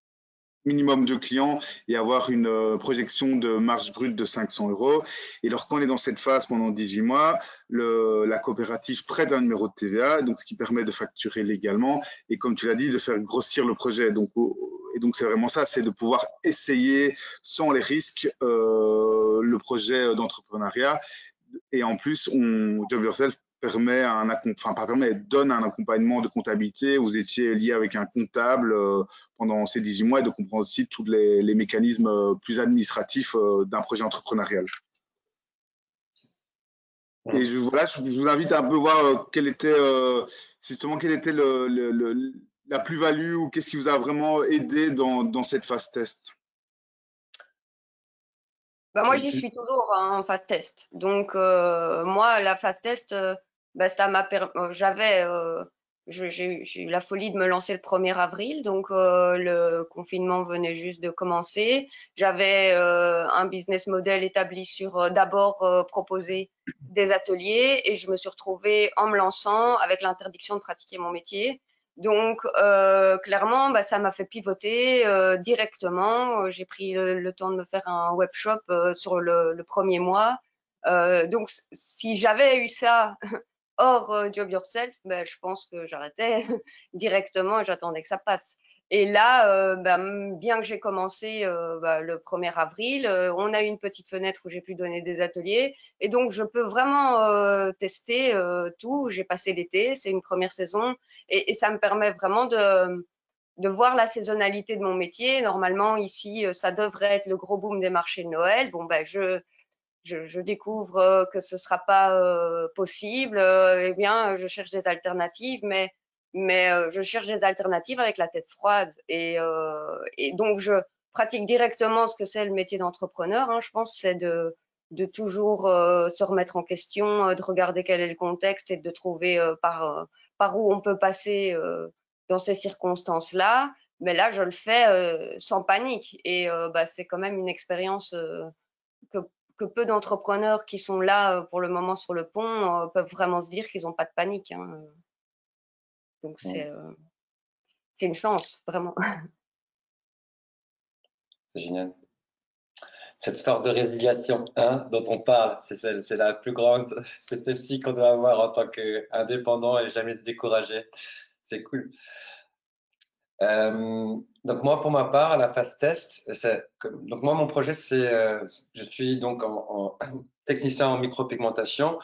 minimum de clients et avoir une euh, projection de marge brute de cinq cents euros. Et lorsqu'on est dans cette phase pendant dix-huit mois, le, la coopérative prête un numéro de T V A, donc ce qui permet de facturer légalement et comme tu l'as dit, de faire grossir le projet. Donc, et donc c'est vraiment ça, c'est de pouvoir essayer sans les risques euh, le projet d'entrepreneuriat. Et en plus, on, Job Yourself permet un, enfin pas permet, donne un accompagnement de comptabilité. Vous étiez lié avec un comptable euh, pendant ces dix-huit mois et de comprendre aussi tous les, les mécanismes euh, plus administratifs euh, d'un projet entrepreneurial. Et je, voilà, je, je vous invite à un peu voir euh, quelle était euh, justement quelle était le, le, le, la plus-value ou qu'est-ce qui vous a vraiment aidé dans, dans cette phase test. Bah, moi, Tu, j'y tu... suis toujours en phase test. Donc, euh, moi, la phase test, euh, bah, ça m'a permis. J'avais, euh, je- j'ai j'ai eu la folie de me lancer le premier avril. Donc, euh, le confinement venait juste de commencer. J'avais euh, un business model établi sur euh, d'abord euh, proposer des ateliers et je me suis retrouvée en me lançant avec l'interdiction de pratiquer mon métier. Donc, euh, clairement, bah, ça m'a fait pivoter euh, directement. Euh, J'ai pris le, le temps de me faire un web shop euh, sur le, le premier mois. Euh, donc, s- si j'avais eu ça hors euh, Job Yourself, ben, je pense que j'arrêtais directement et j'attendais que ça passe. Et là, euh, ben, bien que j'ai commencé euh, ben, le premier avril, euh, on a eu une petite fenêtre où j'ai pu donner des ateliers. Et donc, je peux vraiment euh, tester euh, tout. J'ai passé l'été, c'est une première saison. Et, et ça me permet vraiment de, de voir la saisonnalité de mon métier. Normalement, ici, euh, ça devrait être le gros boom des marchés de Noël. Bon, ben, je, je, je découvre euh, que ce sera pas euh, possible, euh, eh bien, je cherche des alternatives, mais mais euh, je cherche des alternatives avec la tête froide et euh, et donc je pratique directement ce que c'est le métier d'entrepreneur. Hein, je pense c'est de de toujours euh, se remettre en question, euh, de regarder quel est le contexte et de trouver euh, par euh, par où on peut passer euh, dans ces circonstances-là. Mais là, je le fais euh, sans panique et euh, bah, c'est quand même une expérience euh, que, que peu d'entrepreneurs qui sont là euh, pour le moment sur le pont euh, peuvent vraiment se dire qu'ils n'ont pas de panique. Hein. Donc c'est euh, c'est une chance, vraiment. C'est génial. Cette force de résiliation, hein, dont on parle, c'est celle, c'est la plus grande, c'est celle-ci qu'on doit avoir en tant qu'indépendant et jamais se décourager. C'est cool. Euh, donc moi, pour ma part, à la phase test, c'est, donc moi, mon projet, c'est, euh, je suis donc en, en technicien en micropigmentation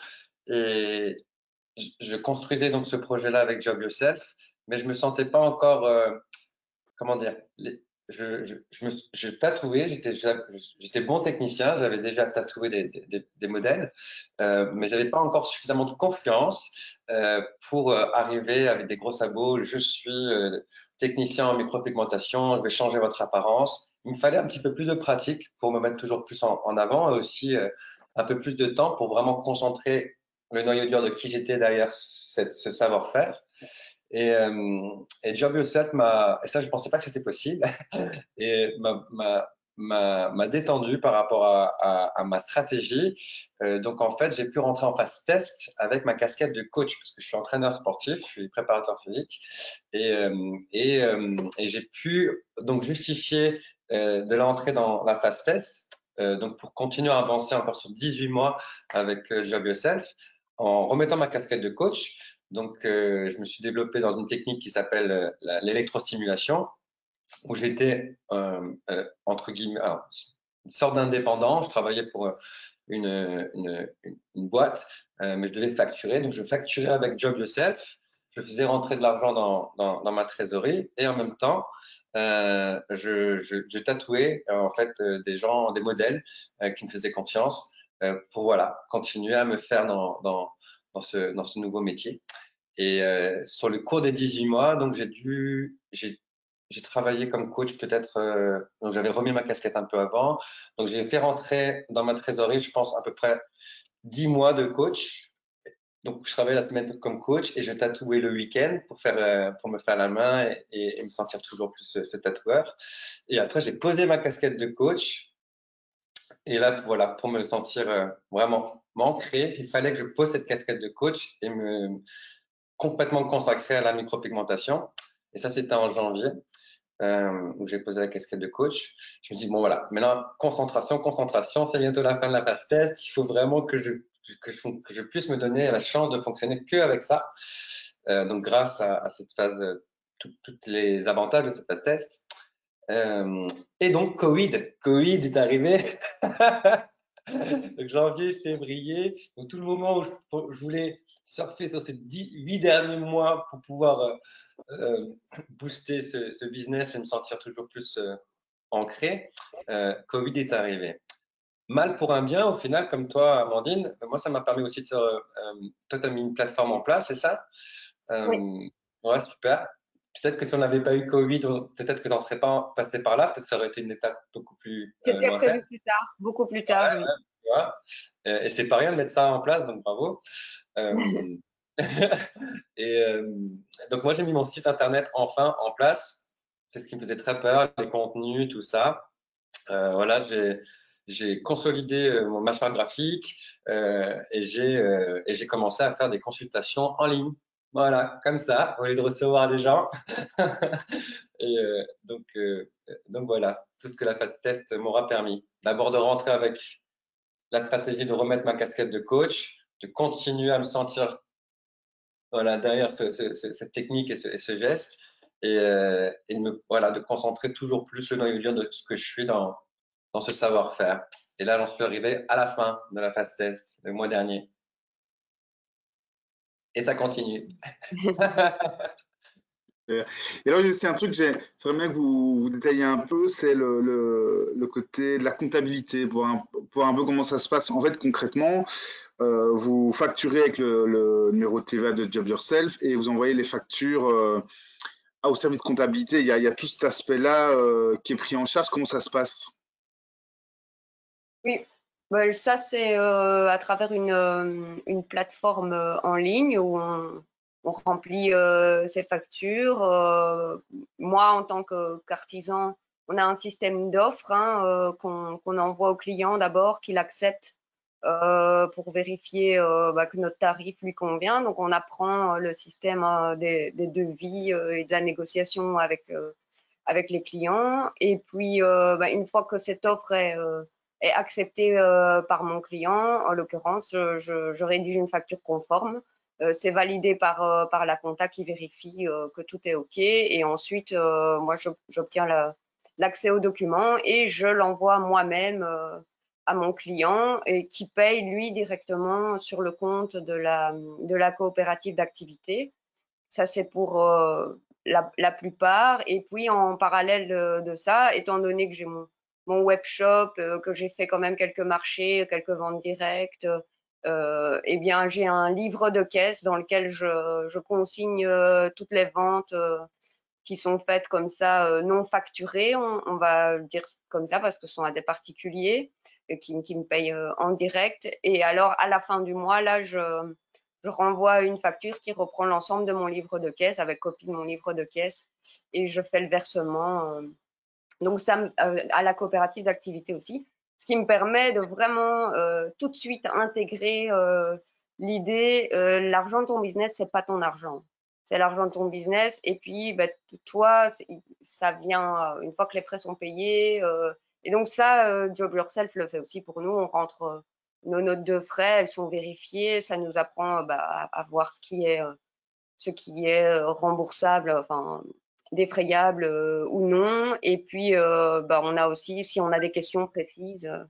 et je, je construisais donc ce projet-là avec Job Yourself, mais je me sentais pas encore, euh, comment dire, les- je, je, je, me, je tatouais, j'étais, j'étais bon technicien, j'avais déjà tatoué des, des, des modèles, euh, mais j'avais pas encore suffisamment de confiance euh, pour euh, arriver avec des gros sabots. Je suis euh, technicien en micropigmentation, je vais changer votre apparence. Il me fallait un petit peu plus de pratique pour me mettre toujours plus en, en avant et aussi euh, un peu plus de temps pour vraiment concentrer le noyau dur de qui j'étais derrière cette, ce savoir-faire. Et, euh, et Job Yourself m'a, et ça je pensais pas que c'était possible, et m'a, m'a, m'a, m'a détendu par rapport à, à, à ma stratégie. Euh, donc en fait, j'ai pu rentrer en phase test avec ma casquette de coach parce que je suis entraîneur sportif, je suis préparateur physique, et, euh, et, euh, et j'ai pu donc justifier euh, de l'entrée dans la phase test. Euh, donc pour continuer à avancer encore sur dix-huit mois avec euh, Job Yourself, en remettant ma casquette de coach. Donc, euh, je me suis développé dans une technique qui s'appelle euh, l'électrostimulation, où j'étais, euh, euh, entre guillemets, alors, une sorte d'indépendant. Je travaillais pour une, une, une boîte, euh, mais je devais facturer. Donc, je facturais avec Job Yourself. Je faisais rentrer de l'argent dans, dans, dans ma trésorerie et en même temps, euh, je, je, je tatouais euh, en fait euh, des gens, des modèles euh, qui me faisaient confiance euh, pour voilà continuer à me faire dans, dans, dans, ce, dans ce nouveau métier. Et euh, sur le cours des dix-huit mois, donc j'ai dû, j'ai, j'ai travaillé comme coach peut-être, euh, donc j'avais remis ma casquette un peu avant. Donc j'ai fait rentrer dans ma trésorerie, je pense à peu près dix mois de coach. Donc je travaillais la semaine comme coach et je tatouais le week-end pour faire, euh, pour me faire la main et, et, et me sentir toujours plus ce, ce tatoueur. Et après j'ai posé ma casquette de coach. Et là, voilà, pour me sentir euh, vraiment ancré, il fallait que je pose cette casquette de coach et me complètement consacré à la micropigmentation. Et ça, c'était en janvier, euh, où j'ai posé la casquette de coach. Je me dis, bon, voilà, maintenant, concentration, concentration, c'est bientôt la fin de la phase test. Il faut vraiment que je, que je, que je puisse me donner la chance de fonctionner que avec ça. Euh, donc, grâce à, à cette phase, tous les avantages de cette phase test. Euh, et donc, Covid, Covid est arrivé. Donc, janvier, février, donc tout le moment où je, je voulais surfer sur ces huit derniers mois pour pouvoir euh, euh, booster ce, ce, business et me sentir toujours plus euh, ancré, euh, Covid est arrivé. Mal pour un bien, au final, comme toi, Amandine, moi, ça m'a permis aussi de… Euh, toi, tu as mis une plateforme en place, c'est ça? euh, Oui. Ouais, super. peut-être que si on n'avait pas eu Covid, peut-être que j'en serais pas passé par là, peut-être que ça aurait été une étape beaucoup plus euh, C'était lointaine. prévu plus tard, beaucoup plus tard, oui. Tu vois. Euh, et c'est pas rien de mettre ça en place, donc bravo. Euh, et euh, donc moi j'ai mis mon site internet enfin en place. C'est ce qui me faisait très peur, les contenus, tout ça. Euh, voilà, j'ai j'ai consolidé euh, mon machine graphique euh, et j'ai euh, et j'ai commencé à faire des consultations en ligne. Voilà, comme ça, au lieu de recevoir des gens. et euh, donc euh, donc voilà, tout ce que la phase test m'aura permis. D'abord de rentrer avec la stratégie de remettre ma casquette de coach, de continuer à me sentir voilà, derrière ce, ce, cette technique et ce, et ce geste, et, euh, et de, me, voilà, de concentrer toujours plus le noyau dur de ce que je suis dans, dans ce savoir-faire. Et là, j'en suis arrivé à la fin de la phase test, le mois dernier. Et ça continue. Et là, c'est un truc que j'aimerais bien que vous, vous détailliez un peu, c'est le, le, le côté de la comptabilité, pour un, pour un peu comment ça se passe. En fait, concrètement, euh, vous facturez avec le, le numéro de T V A de Job Yourself et vous envoyez les factures euh, au service comptabilité. Il y a, il y a tout cet aspect-là euh, qui est pris en charge. Comment ça se passe? Oui, bah, ça c'est euh, à travers une, euh, une plateforme euh, en ligne où on, on remplit euh, ses factures. Euh, moi, en tant que qu'artisan, on a un système d'offres hein, euh, qu'on qu'on envoie au client d'abord, qu'il accepte euh, pour vérifier euh, bah, que notre tarif lui convient. Donc, on apprend euh, le système euh, des, des devis euh, et de la négociation avec, euh, avec les clients. Et puis, euh, bah, une fois que cette offre est euh, est accepté euh, par mon client. En l'occurrence, je, je, je rédige une facture conforme. Euh, c'est validé par, euh, par la compta qui vérifie euh, que tout est OK. Et ensuite, euh, moi, j'obtiens l'accès au document et je l'envoie moi-même euh, à mon client et qui paye, lui, directement sur le compte de la, de la coopérative d'activité. Ça, c'est pour euh, la, la plupart. Et puis, en parallèle de, de ça, étant donné que j'ai mon mon web shop, euh, que j'ai fait quand même quelques marchés, quelques ventes directes, euh, eh bien, j'ai un livre de caisse dans lequel je, je consigne euh, toutes les ventes euh, qui sont faites comme ça, euh, non facturées, on, on va le dire comme ça, parce que ce sont à des particuliers euh, qui, qui me payent euh, en direct. Et alors, à la fin du mois, là, je, je renvoie une facture qui reprend l'ensemble de mon livre de caisse avec copie de mon livre de caisse et je fais le versement. Euh, donc, ça, euh, à la coopérative d'activité aussi, ce qui me permet de vraiment euh, tout de suite intégrer euh, l'idée, euh, l'argent de ton business, c'est pas ton argent, c'est l'argent de ton business. Et puis, bah, toi, ça vient euh, une fois que les frais sont payés. Euh, et donc ça, euh, Job Yourself le fait aussi pour nous. On rentre euh, nos notes de frais, elles sont vérifiées, ça nous apprend bah, à, à voir ce qui est, euh, ce qui est remboursable, enfin défrayable euh, ou non. Et puis, euh, bah, on a aussi, si on a des questions précises, euh,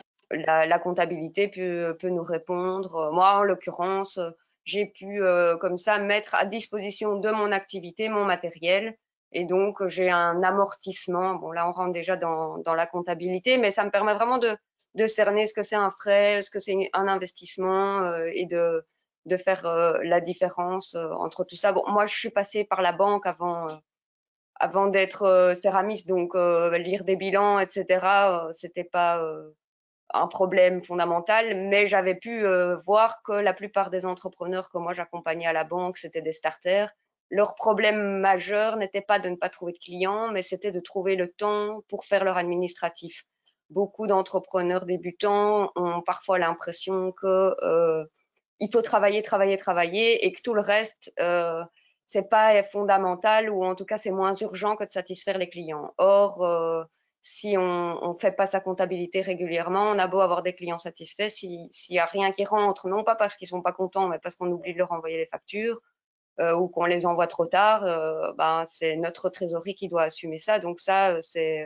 la, la, comptabilité peut, peut nous répondre. Moi, en l'occurrence, j'ai pu euh, comme ça mettre à disposition de mon activité mon matériel. Et donc, j'ai un amortissement. Bon, là, on rentre déjà dans, dans la comptabilité, mais ça me permet vraiment de, de cerner ce que c'est un frais, ce que c'est un investissement euh, et de, de faire euh, la différence euh, entre tout ça. Bon, moi, je suis passée par la banque avant, euh, avant d'être euh, céramiste, donc euh, lire des bilans, et cetera, euh, c'était pas euh, un problème fondamental, mais j'avais pu euh, voir que la plupart des entrepreneurs que moi j'accompagnais à la banque, c'était des starters. Leur problème majeur n'était pas de ne pas trouver de clients, mais c'était de trouver le temps pour faire leur administratif. Beaucoup d'entrepreneurs débutants ont parfois l'impression que euh, il faut travailler, travailler, travailler et que tout le reste, euh, c'est pas fondamental ou en tout cas c'est moins urgent que de satisfaire les clients. Or, euh, si on ne fait pas sa comptabilité régulièrement, on a beau avoir des clients satisfaits, s'il n'y a rien qui rentre, non pas parce qu'ils sont pas contents, mais parce qu'on oublie de leur envoyer les factures euh, ou qu'on les envoie trop tard, euh, ben c'est notre trésorerie qui doit assumer ça. Donc ça, c'est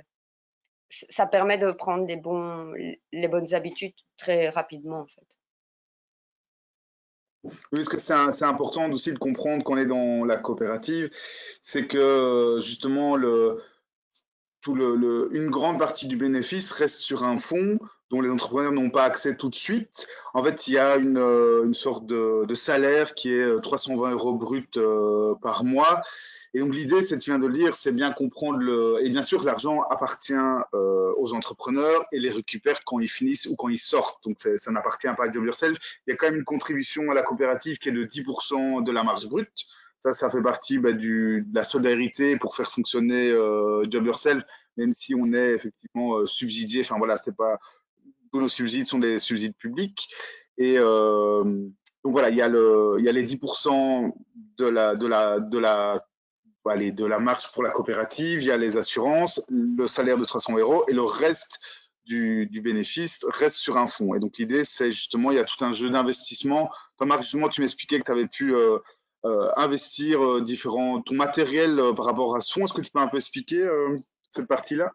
ça permet de prendre les bons les bonnes habitudes très rapidement en fait. Oui, parce que c'est important aussi de comprendre qu'on est dans la coopérative, c'est que justement le tout le, le, une grande partie du bénéfice reste sur un fonds dont les entrepreneurs n'ont pas accès tout de suite. En fait, il y a une, une sorte de, de salaire qui est trois cent vingt euros brut euh, par mois. Et donc l'idée, c'est, tu viens de le dire, c'est bien comprendre le. Et bien sûr, l'argent appartient euh, aux entrepreneurs et les récupère quand ils finissent ou quand ils sortent. Donc ça n'appartient pas à Job Yourself. Il y a quand même une contribution à la coopérative qui est de dix pour cent de la marge brute. Ça, ça fait partie bah, du, de la solidarité pour faire fonctionner euh, Job Yourself, même si on est effectivement euh, subsidié. Enfin voilà, c'est pas tous nos subsides sont des subsides publics. Et euh, donc voilà, il y a le, il y a les dix pour cent de la, de la, de la Allez, de la marge pour la coopérative, il y a les assurances, le salaire de trois cents euros et le reste du, du bénéfice reste sur un fonds. Et donc l'idée, c'est justement, il y a tout un jeu d'investissement. Toi, Marc, justement, tu m'expliquais que tu avais pu euh, euh, investir euh, différents, ton matériel euh, par rapport à ce fonds. Est-ce que tu peux un peu expliquer euh, cette partie-là?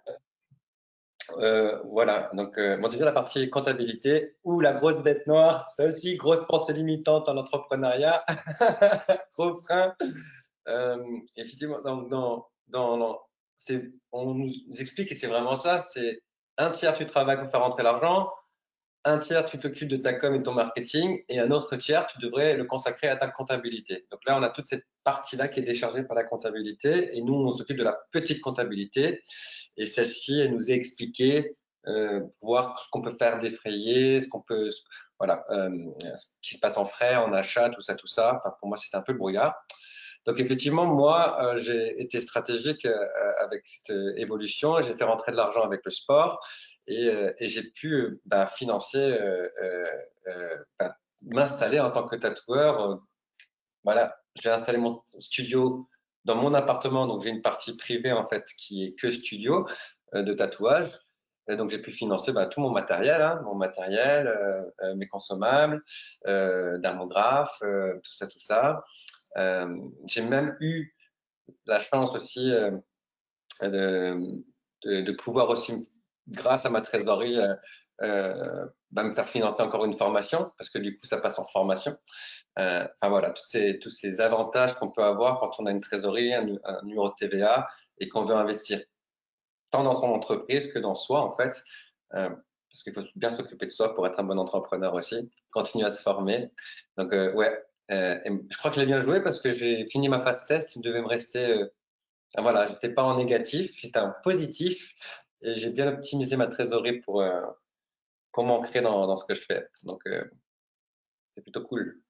Euh, voilà, donc euh, bon, déjà la partie comptabilité ou la grosse bête noire, ça aussi, grosse pensée limitante en entrepreneuriat, gros frein. Euh, effectivement, donc dans, dans, dans c'est, on nous explique et c'est vraiment ça, c'est un tiers tu travailles pour faire rentrer l'argent, un tiers tu t'occupes de ta com et de ton marketing et un autre tiers tu devrais le consacrer à ta comptabilité. Donc là, on a toute cette partie-là qui est déchargée par la comptabilité et nous, on s'occupe de la petite comptabilité et celle-ci, elle nous est expliquée euh, pour voir ce qu'on peut faire défrayer, ce qu'on peut, ce, voilà, euh, ce qui se passe en frais, en achat, tout ça, tout ça. Enfin, pour moi, c'était un peu le brouillard. Donc effectivement, moi, euh, j'ai été stratégique euh, avec cette euh, évolution. J'ai fait rentrer de l'argent avec le sport et, euh, et j'ai pu euh, bah, financer, euh, euh, bah, m'installer en tant que tatoueur. Euh, voilà, j'ai installé mon studio dans mon appartement. Donc j'ai une partie privée en fait qui est que studio euh, de tatouage. Et donc j'ai pu financer bah, tout mon matériel, hein, mon matériel, euh, euh, mes consommables, euh, dermographe, euh, tout ça, tout ça. Euh, j'ai même eu la chance aussi euh, de, de, de, pouvoir aussi, grâce à ma trésorerie, euh, euh, bah, me faire financer encore une formation, parce que du coup, ça passe en formation. Euh, enfin voilà, tous ces, tous ces avantages qu'on peut avoir quand on a une trésorerie, un, un numéro de T V A et qu'on veut investir tant dans son entreprise que dans soi, en fait. Euh, parce qu'il faut bien s'occuper de soi pour être un bon entrepreneur aussi, continuer à se former. Donc, euh, ouais, euh, je crois que je l'ai bien joué parce que j'ai fini ma phase test. Il devait me rester, euh, voilà, j'étais pas en négatif, j'étais en positif et j'ai bien optimisé ma trésorerie pour, euh, pour m'ancrer dans, dans ce que je fais. Donc, euh, c'est plutôt cool.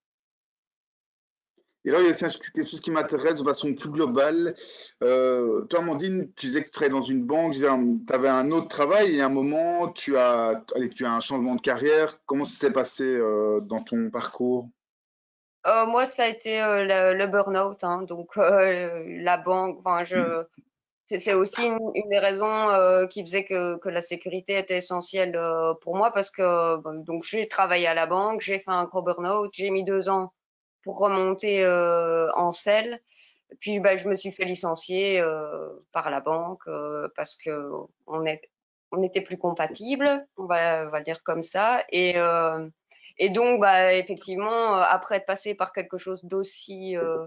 Et là, il y a quelque chose qui m'intéresse de façon plus globale. Euh, toi, Amandine, tu disais que tu travaillais dans une banque, tu avais un autre travail et à un moment, tu as, allez, tu as un changement de carrière. Comment ça s'est passé euh, dans ton parcours? Euh, moi, ça a été euh, le, le burn-out, hein, donc euh, la banque. Enfin, je, c'est aussi une, une des raisons euh, qui faisait que, que la sécurité était essentielle euh, pour moi parce que bon, donc j'ai travaillé à la banque, j'ai fait un gros burn-out, j'ai mis deux ans pour remonter euh, en selle. Puis bah, je me suis fait licencier euh, par la banque euh, parce que on est on n'était plus compatibles, on va, on va le dire comme ça. Et euh, et donc bah effectivement après être passé par quelque chose d'aussi euh,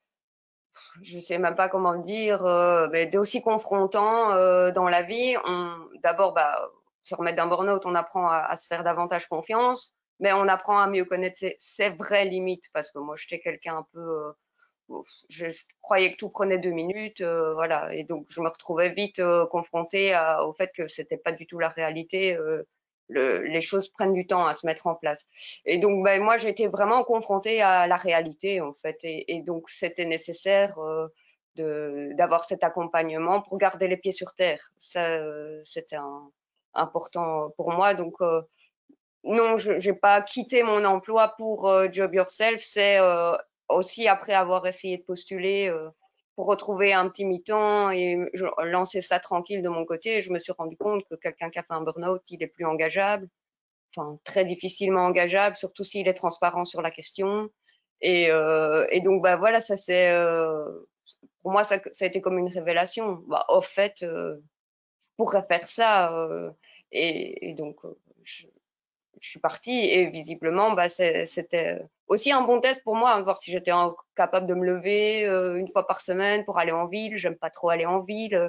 je sais même pas comment le dire, euh, mais d'aussi confrontant euh, dans la vie. On, d'abord, bah, se remettre d'un burn-out, on apprend à, à se faire davantage confiance, mais on apprend à mieux connaître ses, ses vraies limites, parce que moi, j'étais quelqu'un un peu, euh, je, je croyais que tout prenait deux minutes, euh, voilà, et donc je me retrouvais vite euh, confrontée à, au fait que c'était pas du tout la réalité. Euh, le, les choses prennent du temps à se mettre en place. Et donc, ben, moi, j'étais vraiment confrontée à la réalité, en fait. Et, et donc, c'était nécessaire euh, de, d'avoir cet accompagnement pour garder les pieds sur terre. Ça, euh, c'était un, important pour moi. Donc, euh, non, je n'ai pas quitté mon emploi pour euh, Job Yourself. C'est euh, aussi après avoir essayé de postuler euh, pour retrouver un petit mi-temps et je, lancer ça tranquille de mon côté. Je me suis rendu compte que quelqu'un qui a fait un burn-out, il est plus engageable, enfin très difficilement engageable, surtout s'il est transparent sur la question. Et, euh, et donc bah voilà, ça c'est euh, pour moi ça, ça a été comme une révélation. Bah au fait, euh, je pourrais faire ça. Euh, et, et donc je, je suis partie et visiblement bah c'était aussi un bon test pour moi, hein, voir si j'étais capable de me lever euh, une fois par semaine pour aller en ville. J'aime pas trop aller en ville.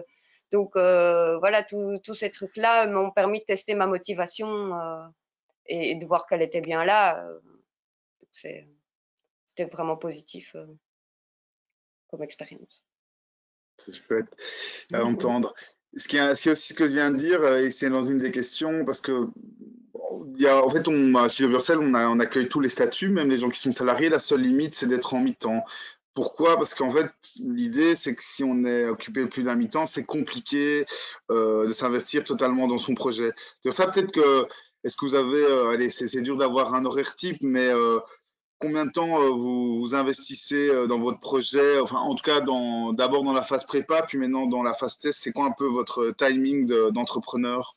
Donc euh, voilà, tous ces trucs-là m'ont permis de tester ma motivation euh, et, et de voir qu'elle était bien là. Euh, C'était vraiment positif euh, comme expérience. C'est chouette à entendre. Ce qui est, ce qui est aussi ce que je viens de dire, euh, et c'est dans une des questions, parce que bon, il y a, en fait, on, à chez Job on, a, on accueille tous les statuts, même les gens qui sont salariés. La seule limite, c'est d'être en mi-temps. Pourquoi? Parce qu'en fait, l'idée, c'est que si on est occupé plus d'un mi-temps, c'est compliqué euh, de s'investir totalement dans son projet. C'est pour ça, peut-être que, est-ce que vous avez, euh, allez, c'est c'est dur d'avoir un horaire type, mais euh, combien de temps euh, vous, vous investissez euh, dans votre projet? Enfin, en tout cas, dans, d'abord dans la phase prépa, puis maintenant dans la phase test. C'est quoi un peu votre timing de- d'entrepreneur?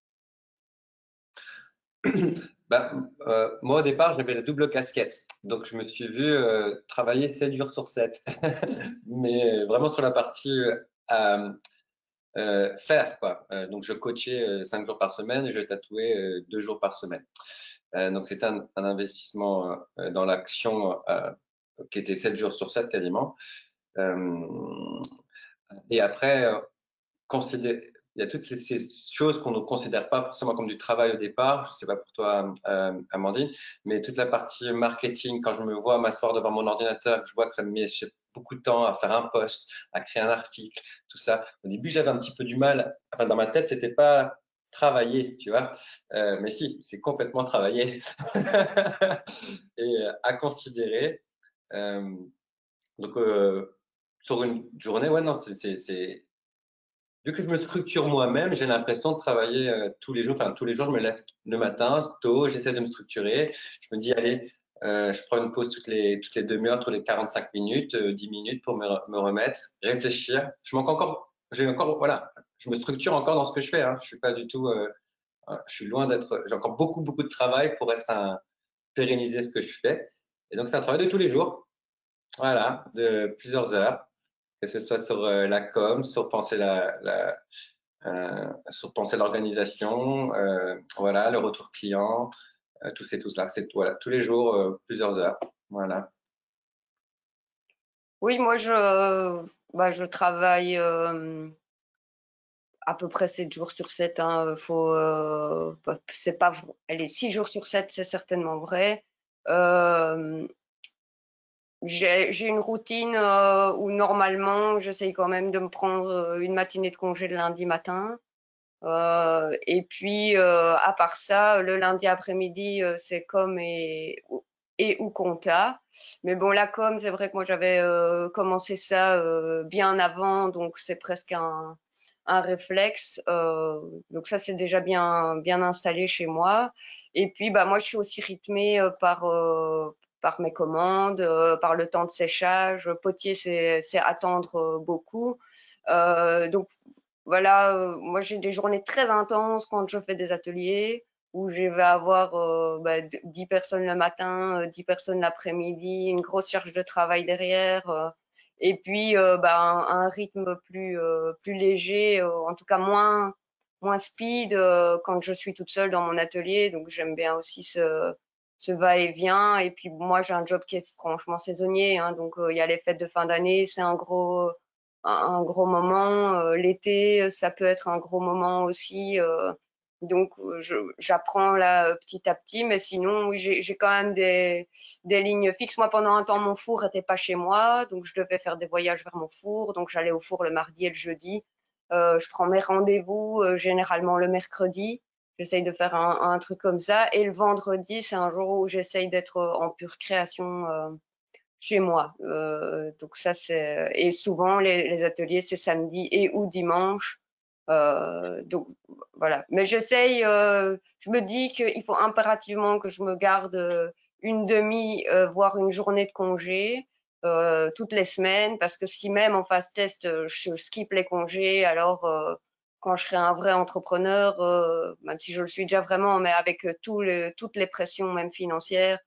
Bah, euh, moi, au départ, j'avais la double casquette. Donc, je me suis vu euh, travailler sept jours sur sept. Mais vraiment sur la partie euh, euh, faire, quoi. Euh, donc, je coachais euh, cinq jours par semaine et je tatouais euh, deux jours par semaine. Euh, donc, c'était un, un investissement euh, dans l'action euh, qui était sept jours sur sept quasiment. Euh, et après, euh, considérer, il y a toutes ces, ces choses qu'on ne considère pas forcément comme du travail au départ. Je sais pas pour toi, euh, Amandine, mais toute la partie marketing, quand je me vois m'asseoir devant mon ordinateur, je vois que ça me met beaucoup de temps à faire un post, à créer un article, tout ça. Au début, j'avais un petit peu du mal. Enfin, dans ma tête, c'était pas travailler, tu vois. Euh, mais si, c'est complètement travailler et euh, à considérer. Euh, donc, euh, sur une journée, ouais, non, c'est vu que je me structure moi-même, j'ai l'impression de travailler euh, tous les jours. Enfin, tous les jours, je me lève le matin tôt, j'essaie de me structurer. Je me dis, allez, euh, je prends une pause toutes les toutes les demi-heures, toutes les quarante-cinq minutes, euh, dix minutes pour me, me remettre, réfléchir. Je manque encore, j'ai encore, voilà, je me structure encore dans ce que je fais. Hein. Je suis pas du tout, euh, je suis loin d'être. J'ai encore beaucoup beaucoup de travail pour être un pérenniser ce que je fais. Et donc c'est un travail de tous les jours, voilà, de plusieurs heures, que ce soit sur euh, la com, sur penser la, la euh, sur penser l'organisation, euh, voilà, le retour client, euh, tout ces tout cela. C'est voilà, tous les jours, euh, plusieurs heures. Voilà. Oui, moi je, bah, je travaille euh, à peu près sept jours sur sept. Hein, faut, euh, c'est pas, allez, six jours sur sept, c'est certainement vrai. Euh, j'ai, j'ai une routine euh, où normalement j'essaye quand même de me prendre une matinée de congé le lundi matin. Euh, et puis, euh, à part ça, le lundi après-midi, euh, c'est com et, et ou compta. Mais bon, la com, c'est vrai que moi, j'avais euh, commencé ça euh, bien avant, donc c'est presque un, un réflexe. Euh, donc ça, c'est déjà bien, bien installé chez moi. Et puis, bah, moi, je suis aussi rythmée euh, par, euh, par mes commandes, euh, par le temps de séchage. Potier, c'est, c'est attendre euh, beaucoup. Euh, donc voilà, euh, moi j'ai des journées très intenses quand je fais des ateliers où je vais avoir euh, bah, dix personnes le matin, euh, dix personnes l'après-midi, une grosse charge de travail derrière. Euh, et puis euh, bah, un, un rythme plus euh, plus léger, euh, en tout cas moins moins speed euh, quand je suis toute seule dans mon atelier. Donc j'aime bien aussi ce ce va-et-vient. Et puis moi j'ai un job qui est franchement saisonnier, hein, donc euh, il y a les fêtes de fin d'année, c'est un gros un gros moment. Euh, l'été, ça peut être un gros moment aussi. Euh, donc, j'apprends là petit à petit, mais sinon, oui, j'ai quand même des, des lignes fixes. Moi, pendant un temps, mon four était pas chez moi, donc je devais faire des voyages vers mon four. Donc, j'allais au four le mardi et le jeudi. Euh, je prends mes rendez-vous euh, généralement le mercredi. J'essaye de faire un, un truc comme ça. Et le vendredi, c'est un jour où j'essaye d'être en pure création. Euh, chez moi. Euh, donc ça c'est et souvent les, les ateliers c'est samedi et ou dimanche. Euh, donc voilà. Mais j'essaye. Euh, je me dis qu'il faut impérativement que je me garde une demi euh, voire une journée de congé euh, toutes les semaines parce que si même en phase test je skip les congés alors euh, quand je serai un vrai entrepreneur, euh, même si je le suis déjà vraiment, mais avec tout le, toutes les pressions même financières,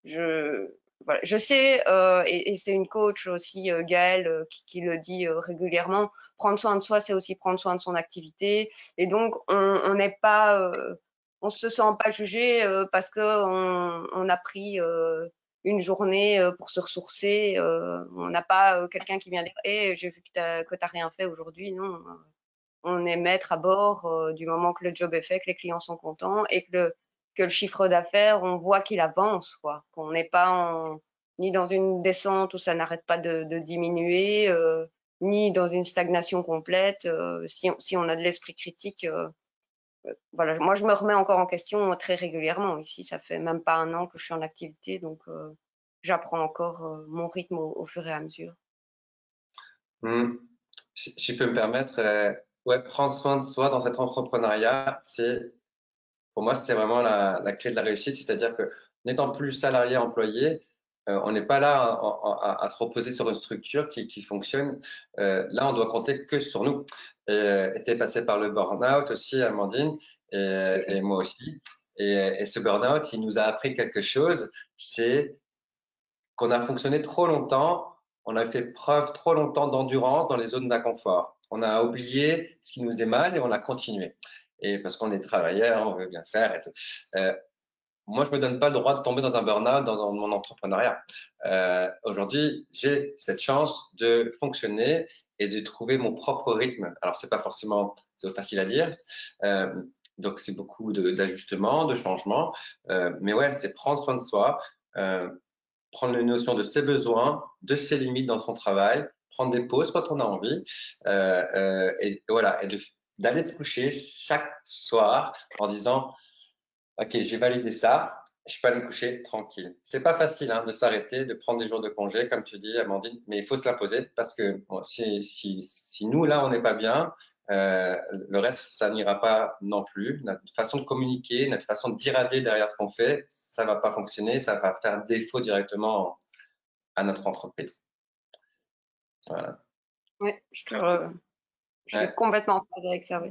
je voilà. Je sais, euh, et, et c'est une coach aussi, euh, Gaëlle, euh, qui, qui le dit euh, régulièrement, prendre soin de soi, c'est aussi prendre soin de son activité. Et donc, on n'est pas, euh, on se sent pas jugé euh, parce que on, on a pris euh, une journée euh, pour se ressourcer. Euh, on n'a pas euh, quelqu'un qui vient dire, hey, j'ai vu que t'as que t'as rien fait aujourd'hui. Non, on est maître à bord euh, du moment que le job est fait, que les clients sont contents et que le, que le chiffre d'affaires, on voit qu'il avance, quoi. Qu'on n'est pas en, ni dans une descente où ça n'arrête pas de, de diminuer, euh, ni dans une stagnation complète. Euh, si, on, si on a de l'esprit critique, euh, voilà. Moi, je me remets encore en question très régulièrement. Ici, ça fait même pas un an que je suis en activité, donc euh, j'apprends encore euh, mon rythme au, au fur et à mesure. Mmh. Si, si je peux me permettre, euh, ouais, prendre soin de soi dans cet entrepreneuriat, c'est, pour moi, c'était vraiment la, la clé de la réussite. C'est-à-dire que n'étant plus salarié, employé, euh, on n'est pas là à, à, à se reposer sur une structure qui, qui fonctionne. Euh, là, on doit compter que sur nous. Et tu es passé par le burn-out aussi, Amandine, et, et moi aussi. Et, et ce burn-out, il nous a appris quelque chose, c'est qu'on a fonctionné trop longtemps, on a fait preuve trop longtemps d'endurance dans les zones d'inconfort. On a oublié ce qui nous faisait mal et on a continué. Et parce qu'on est travailleur, on veut bien faire et tout. Euh, moi, je me donne pas le droit de tomber dans un burn-out dans mon entrepreneuriat. Euh, aujourd'hui, j'ai cette chance de fonctionner et de trouver mon propre rythme. Alors, c'est pas forcément, c'est facile à dire. Euh, donc, c'est beaucoup d'ajustements, de, de changements. Euh, mais ouais, c'est prendre soin de soi, euh, prendre une notion de ses besoins, de ses limites dans son travail, prendre des pauses quand on a envie, euh, euh, et voilà, et de, d'aller se coucher chaque soir en se disant, ok, j'ai validé ça, je peux aller me coucher tranquille. C'est pas facile hein, de s'arrêter, de prendre des jours de congé, comme tu dis, Amandine, mais il faut se l'imposer parce que bon, si, si, si nous là on n'est pas bien, euh, le reste ça n'ira pas non plus. Notre façon de communiquer, notre façon de d'irradier derrière ce qu'on fait, ça va pas fonctionner, ça va faire défaut directement à notre entreprise. Voilà. Oui, je, te, euh, je suis Ouais. complètement en phase avec ça. Oui.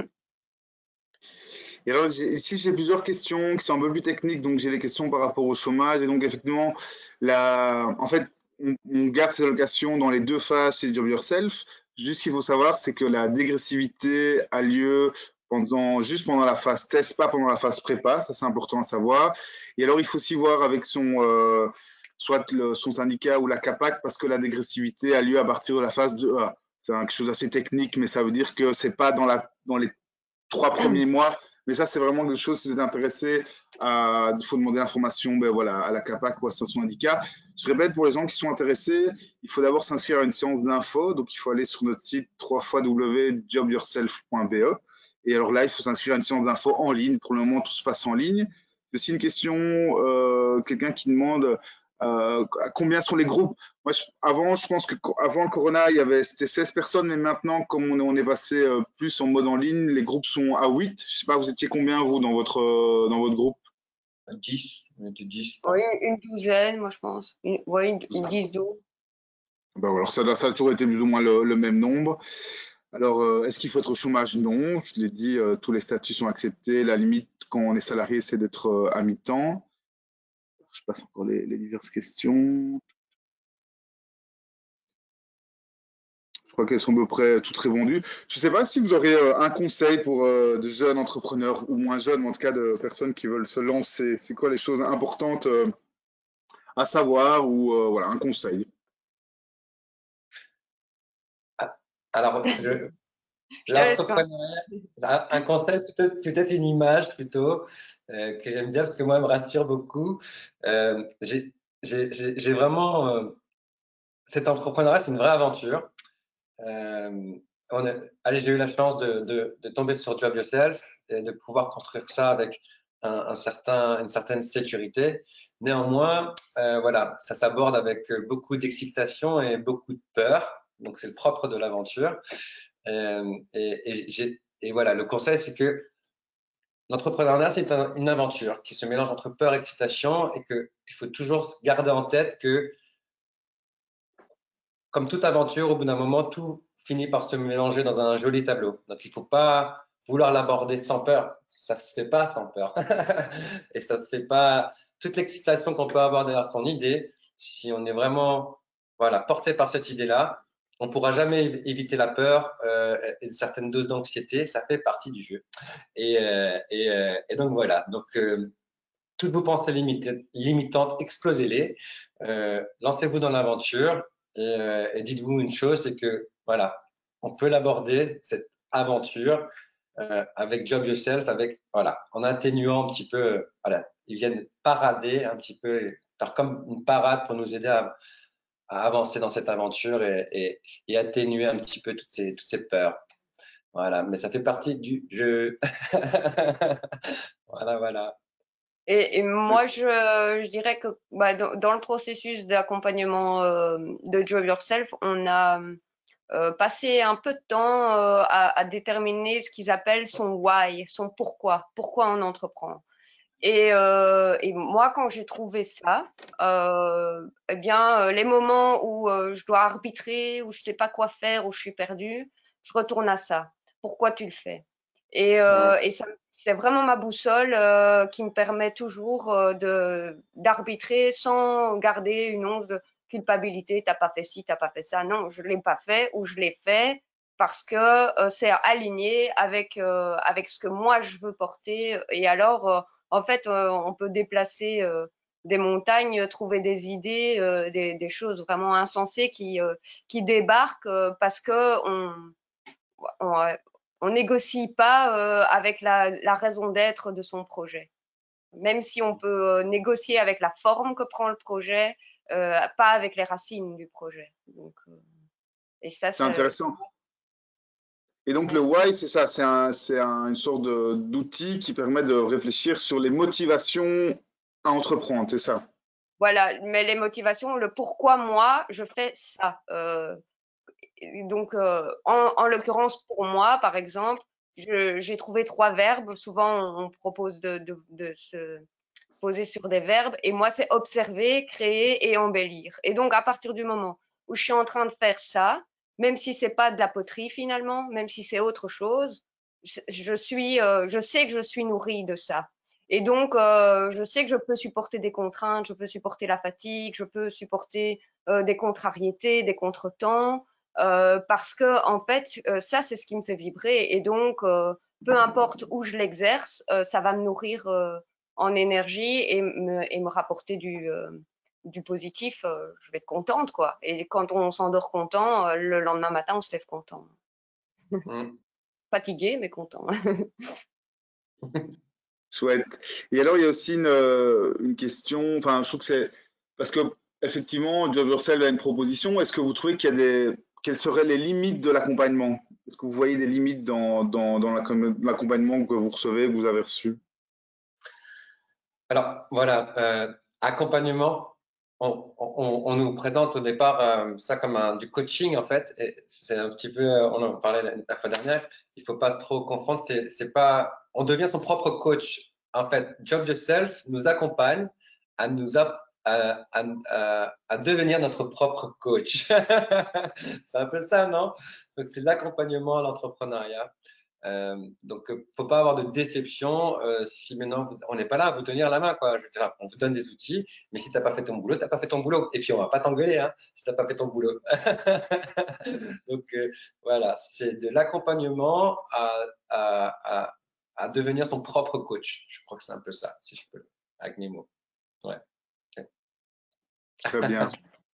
Et alors, ici, j'ai plusieurs questions qui sont un peu plus techniques. Donc, j'ai des questions par rapport au chômage. Et donc, effectivement, la, en fait, on, on garde ces allocations dans les deux phases chez Job Yourself. Juste, ce qu'il faut savoir, c'est que la dégressivité a lieu pendant, juste pendant la phase test, pas pendant la phase prépa. Ça, c'est important à savoir. Et alors, il faut aussi voir avec son, euh, soit le, son syndicat ou la CAPAC, parce que la dégressivité a lieu à partir de la phase deux A. C'est quelque chose d'assez technique, mais ça veut dire que c'est pas dans la, dans les trois premiers mois. Mais ça, c'est vraiment quelque chose, si vous êtes intéressé, à, il faut demander l'information ben voilà, à la CAPAC ou à son syndicat. Je répète, pour les gens qui sont intéressés, il faut d'abord s'inscrire à une séance d'info. Donc, il faut aller sur notre site w w w point job yourself point b e. Et alors là, il faut s'inscrire à une séance d'info en ligne. Pour le moment, tout se passe en ligne. C'est une question, euh, quelqu'un qui demande euh, combien sont les groupes. Moi, je, avant, je pense qu'avant le corona, il y avait, c'était seize personnes, mais maintenant, comme on est, on est passé euh, plus en mode en ligne, les groupes sont à huit. Je sais pas, vous étiez combien, vous, dans votre, euh, dans votre groupe? dix, on était dix. Oui, une douzaine, moi, je pense. Une, oui, une, une dix, douze. Ben, alors, ça, ça a toujours été plus ou moins le, le même nombre. Alors, euh, est-ce qu'il faut être au chômage? Non, je l'ai dit, euh, tous les statuts sont acceptés. La limite, quand on est salarié, c'est d'être euh, à mi-temps. Je passe encore les, les diverses questions. Je crois qu'elles sont à peu près toutes répondues. Je ne sais pas si vous aurez euh, un conseil pour euh, de jeunes entrepreneurs ou moins jeunes, mais en tout cas de personnes qui veulent se lancer. C'est quoi les choses importantes euh, à savoir ou euh, voilà, un conseil? Alors, je, l'entrepreneuriat, un conseil, peut-être peut-être une image plutôt, euh, que j'aime bien parce que moi, elle me rassure beaucoup. Euh, j'ai j'ai vraiment. Euh, cet entrepreneuriat, c'est une vraie aventure. Euh, on a, allez, j'ai eu la chance de, de, de tomber sur Job Yourself et de pouvoir construire ça avec un, un certain, une certaine sécurité. Néanmoins, euh, voilà, ça s'aborde avec beaucoup d'excitation et beaucoup de peur. Donc, c'est le propre de l'aventure. Euh, et, et, et voilà, le conseil, c'est que l'entrepreneuriat, c'est un, une aventure qui se mélange entre peur et excitation et qu'il faut toujours garder en tête que, comme toute aventure, au bout d'un moment, tout finit par se mélanger dans un joli tableau. Donc, il ne faut pas vouloir l'aborder sans peur. Ça ne se fait pas sans peur. Et ça ne se fait pas. Toute l'excitation qu'on peut avoir derrière son idée, si on est vraiment voilà, porté par cette idée-là, on ne pourra jamais éviter la peur euh, et une certaine dose d'anxiété. Ça fait partie du jeu. Et, euh, et, euh, et donc, voilà. Donc, euh, toutes vos pensées limitantes, explosez-les. Euh, lancez-vous dans l'aventure. Et, euh, et dites-vous une chose, c'est que voilà, on peut l'aborder, cette aventure euh, avec Job Yourself, avec voilà, en atténuant un petit peu, euh, voilà, ils viennent parader un petit peu, faire comme une parade pour nous aider à, à avancer dans cette aventure et, et, et atténuer un petit peu toutes ces toutes ces peurs. Voilà, mais ça fait partie du jeu. Voilà, voilà. Et, et moi, je, je dirais que bah, dans, dans le processus d'accompagnement euh, de Job Yourself, on a euh, passé un peu de temps euh, à, à déterminer ce qu'ils appellent son why, son pourquoi, pourquoi on entreprend. Et, euh, et moi, quand j'ai trouvé ça, euh, eh bien, euh, les moments où euh, je dois arbitrer, où je sais pas quoi faire, où je suis perdue, je retourne à ça. Pourquoi tu le fais? Et, euh, et ça, c'est vraiment ma boussole euh, qui me permet toujours euh, de d'arbitrer sans garder une once de culpabilité. T'as pas fait ci, t'as pas fait ça. Non, je l'ai pas fait ou je l'ai fait parce que euh, c'est aligné avec euh, avec ce que moi je veux porter. Et alors euh, en fait, euh, on peut déplacer euh, des montagnes, trouver des idées, euh, des, des choses vraiment insensées qui, euh, qui débarquent euh, parce que on, on, euh, on négocie pas euh, avec la, la raison d'être de son projet. Même si on peut euh, négocier avec la forme que prend le projet, euh, pas avec les racines du projet. Donc, euh, et ça, C'est c'est intéressant. Et donc le ouais. why, c'est ça, c'est un, c'est un- une sorte de- d'outil qui permet de réfléchir sur les motivations à entreprendre, c'est ça. Voilà. Mais les motivations, le pourquoi moi je fais ça. Euh, donc, euh, en, en l'occurrence, pour moi, par exemple, je- j'ai trouvé trois verbes. Souvent, on propose de, de, de se poser sur des verbes. Et moi, c'est observer, créer et embellir. Et donc, à partir du moment où je suis en train de faire ça, même si c'est pas de la poterie finalement, même si c'est autre chose, je, je suis, euh, je sais que je suis nourrie de ça. Et donc, euh, je sais que je peux supporter des contraintes, je peux supporter la fatigue, je peux supporter euh, des contrariétés, des contretemps, euh, parce que en fait, euh, ça, c'est ce qui me fait vibrer. Et donc, euh, peu importe où je l'exerce, euh, ça va me nourrir euh, en énergie et me, et me rapporter du, euh, du positif. Euh, je vais être contente, quoi. Et quand on s'endort content, euh, le lendemain matin, on se lève content. Mm. Fatigué, mais content. Chouette. Et alors, il y a aussi une, euh, une question, enfin, je trouve que c'est, parce que, effectivement, Job Yourself a une proposition. Est-ce que vous trouvez qu'il y a des, quelles seraient les limites de l'accompagnement? Est-ce que vous voyez des limites dans, dans, dans l'accom- l'accompagnement que vous recevez, que vous avez reçu? Alors voilà, euh, accompagnement. On, on, on nous présente au départ euh, ça comme un, du coaching en fait. Et c'est un petit peu, euh, on en parlait la, la fois dernière. Il faut pas trop confondre. C'est, c'est pas, on devient son propre coach. En fait, Job Yourself nous accompagne à nous app- à, à, à, à devenir notre propre coach. C'est un peu ça, non? Donc c'est l'accompagnement à l'entrepreneuriat. Euh, donc, euh, faut pas avoir de déception euh, si maintenant vous- on n'est pas là à vous tenir la main, quoi. Je veux dire, on vous donne des outils, mais si t'as pas fait ton boulot, t'as pas fait ton boulot. Et puis on va pas t'engueuler, hein, si t'as pas fait ton boulot. Donc euh, voilà, c'est de l'accompagnement à, à, à, à devenir son propre coach. Je crois que c'est un peu ça, si je peux, avec mes mots. Ouais. Ok. Très bien.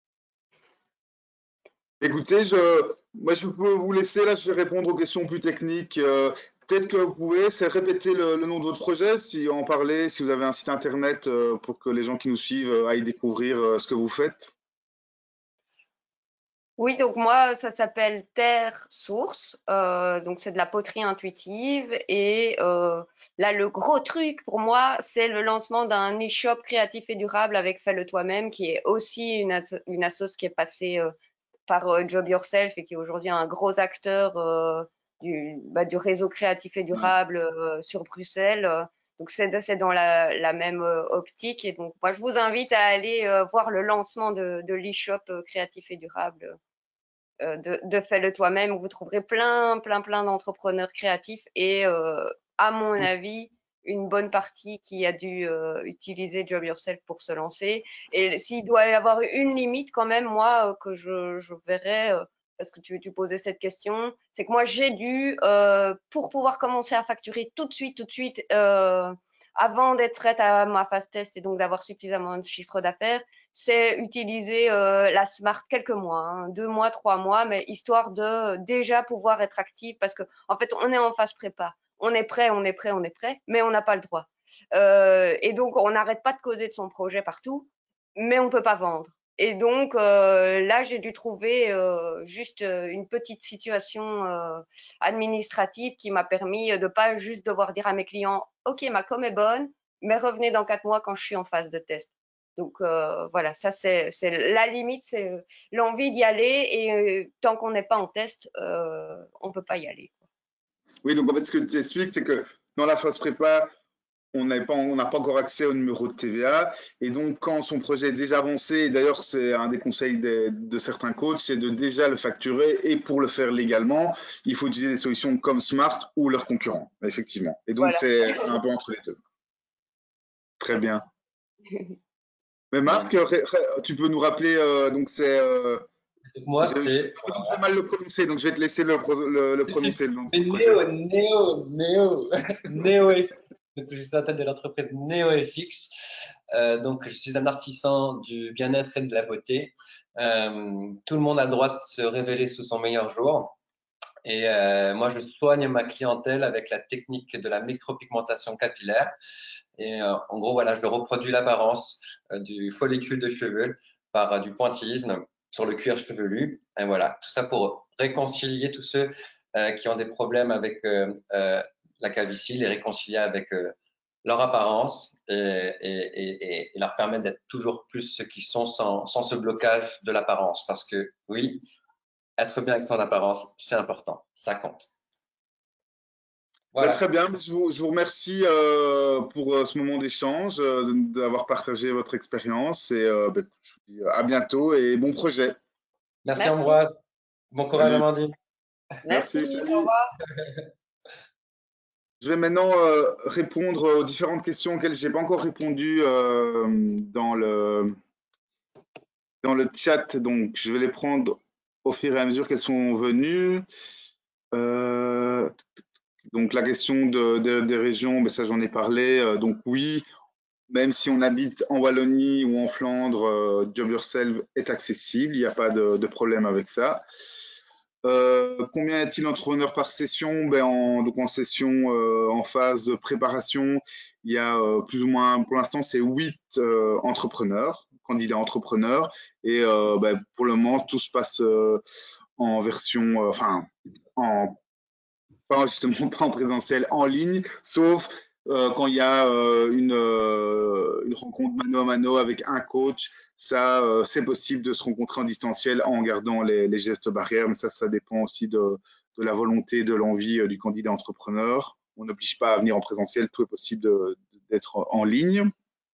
Écoutez, je, moi, je peux vous laisser, là, je vais répondre aux questions plus techniques. Euh, peut-être que vous pouvez, c'est répéter le, le nom de votre projet, si en parler, si vous avez un site internet euh, pour que les gens qui nous suivent euh, aillent découvrir euh, ce que vous faites. Oui, donc moi, ça s'appelle Terre Source. Euh, donc c'est de la poterie intuitive. Et euh, là, le gros truc pour moi, c'est le lancement d'un e-shop créatif et durable avec Fais-le toi-même, qui est aussi une, asso une assoce qui est passée euh, par euh, Job Yourself et qui est aujourd'hui un gros acteur euh, du, bah, du réseau créatif et Ouais. durable euh, sur Bruxelles. Euh, Donc c'est c'est dans la, la même euh, optique. Et donc moi, je vous invite à aller euh, voir le lancement de, de l'e-shop euh, créatif et durable euh, de, de Fais-le toi-même, où vous trouverez plein, plein, plein d'entrepreneurs créatifs et, euh, à mon avis, une bonne partie qui a dû euh, utiliser Job Yourself pour se lancer. Et s'il doit y avoir une limite quand même, moi, euh, que je, je verrais, euh, parce que tu, tu posais cette question, c'est que moi, j'ai dû, euh, pour pouvoir commencer à facturer tout de suite, tout de suite, euh, avant d'être prête à ma phase test et donc d'avoir suffisamment de chiffre d'affaires, c'est utiliser euh, la Smart quelques mois, hein, deux mois, trois mois, mais histoire de déjà pouvoir être active parce que en fait, on est en phase prépa. On est prêt, on est prêt, on est prêt, mais on n'a pas le droit. Euh, et donc, on n'arrête pas de causer de son projet partout, mais on peut pas vendre. Et donc, euh, là, j'ai dû trouver euh, juste une petite situation euh, administrative qui m'a permis de pas juste devoir dire à mes clients, OK, ma com est bonne, mais revenez dans quatre mois quand je suis en phase de test. Donc, euh, voilà, ça, c'est la limite, c'est l'envie d'y aller. Et euh, tant qu'on n'est pas en test, euh, on peut pas y aller. Oui, donc en fait, ce que tu expliques, c'est que dans la phase prépa, on n'a pas, on n'a pas encore accès au numéro de T V A. Et donc, quand son projet est déjà avancé, et d'ailleurs, c'est un des conseils de, de certains coachs, c'est de déjà le facturer. Et pour le faire légalement, il faut utiliser des solutions comme Smart ou leurs concurrents, effectivement. Et donc, Voilà. c'est un peu entre les deux. Très bien. Mais Marc, tu peux nous rappeler, euh, donc c'est… Euh, Moi, je, je, c'est… je vais mal le prononcer, donc je vais te laisser le, le, le prononcer. Le nom Mais Néo, Néo, Néo, NeoFX. Donc, je suis à la tête de l'entreprise NeoFX. Euh, donc, je suis un artisan du bien-être et de la beauté. Euh, tout le monde a le droit de se révéler sous son meilleur jour. Et euh, moi, je soigne ma clientèle avec la technique de la micropigmentation capillaire. Et euh, en gros, voilà, je reproduis l'apparence euh, du follicule de cheveux par euh, du pointillisme sur le cuir chevelu. Et voilà, tout ça pour réconcilier tous ceux euh, qui ont des problèmes avec euh, euh, la calvitie, les réconcilier avec euh, leur apparence et, et, et, et leur permettre d'être toujours plus ce qu'ils sont sans, sans ce blocage de l'apparence. Parce que oui, être bien avec son apparence, c'est important, ça compte. Voilà. Bah, très bien, je vous, je vous remercie euh, pour euh, ce moment d'échange, euh, d'avoir partagé votre expérience et euh, bah, je vous dis à bientôt et bon projet. Merci, Merci. Ambroise, bon courage Amandine. Merci, Merci, salut. Au revoir. Je vais maintenant euh, répondre aux différentes questions auxquelles je n'ai pas encore répondu euh, dans, le, dans le chat. Donc, je vais les prendre au fur et à mesure qu'elles sont venues. Euh, donc, la question de, de, des régions, ben ça j'en ai parlé. Euh, donc, oui, même si on habite en Wallonie ou en Flandre, euh, Job Yourself est accessible. Il n'y a pas de, de problème avec ça. Euh, combien y a-t-il d'entrepreneurs par session? Ben en, donc en session, euh, en phase de préparation, il y a euh, plus ou moins, pour l'instant, c'est huit euh, entrepreneurs, candidats entrepreneurs. Et euh, ben, pour le moment, tout se passe euh, en version, euh, enfin, en, pas justement pas en présentiel, en ligne, sauf euh, quand il y a euh, une, euh, une rencontre mano à mano avec un coach. Ça, euh, c'est possible de se rencontrer en distanciel en gardant les, les gestes barrières, mais ça, ça dépend aussi de, de la volonté, de l'envie euh, du candidat entrepreneur. On n'oblige pas à venir en présentiel, tout est possible d'être en ligne.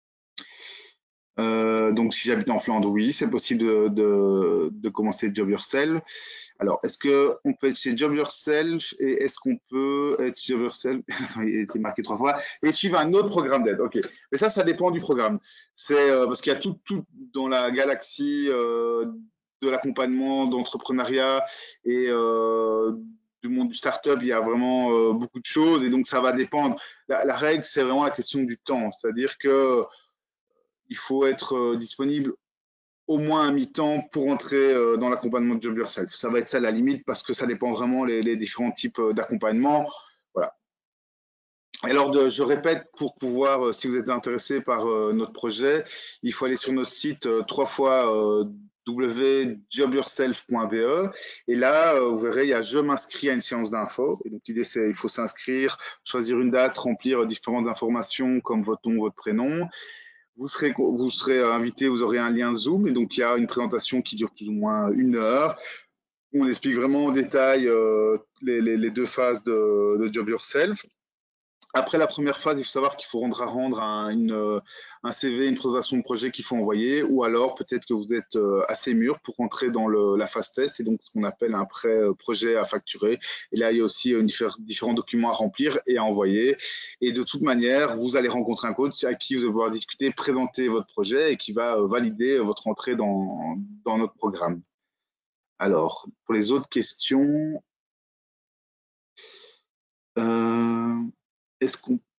Euh, donc, si j'habite en Flandre, oui, c'est possible de, de, de commencer Job Yourself. Alors, est-ce qu'on peut être chez Job Yourself et est-ce qu'on peut être chez Job Yourself, c'est marqué trois fois, et suivre un autre programme d'aide? Ok, mais ça, ça dépend du programme. C'est euh, parce qu'il y a tout, tout dans la galaxie euh, de l'accompagnement, d'entrepreneuriat et euh, du monde du startup, il y a vraiment euh, beaucoup de choses et donc ça va dépendre. La, la règle, c'est vraiment la question du temps, c'est-à-dire que il faut être euh, disponible au moins un mi-temps pour entrer euh, dans l'accompagnement de Job Yourself. Ça va être ça la limite parce que ça dépend vraiment les, les différents types euh, d'accompagnement. Voilà. Alors, de, je répète, pour pouvoir, euh, si vous êtes intéressé par euh, notre projet, il faut aller sur notre site euh, trois fois euh, w w w point job yourself point b e et là, euh, vous verrez, il y a je m'inscris à une séance d'info. Et donc, l'idée, c'est il faut s'inscrire, choisir une date, remplir différentes informations comme votre nom, votre prénom. Vous serez, vous serez invité, vous aurez un lien Zoom et donc il y a une présentation qui dure plus ou moins une heure où on explique vraiment en détail euh, les, les, les deux phases de, de Job Yourself. Après la première phase, il faut savoir qu'il faut rendre à rendre un, une, un C V, une présentation de projet qu'il faut envoyer, ou alors peut-être que vous êtes assez mûr pour rentrer dans le, la phase test, et donc ce qu'on appelle un pré-projet à facturer. Et là, il y a aussi une, différents documents à remplir et à envoyer. Et de toute manière, vous allez rencontrer un coach à qui vous allez pouvoir discuter, présenter votre projet et qui va valider votre entrée dans, dans notre programme. Alors, pour les autres questions, euh, est-ce qu'on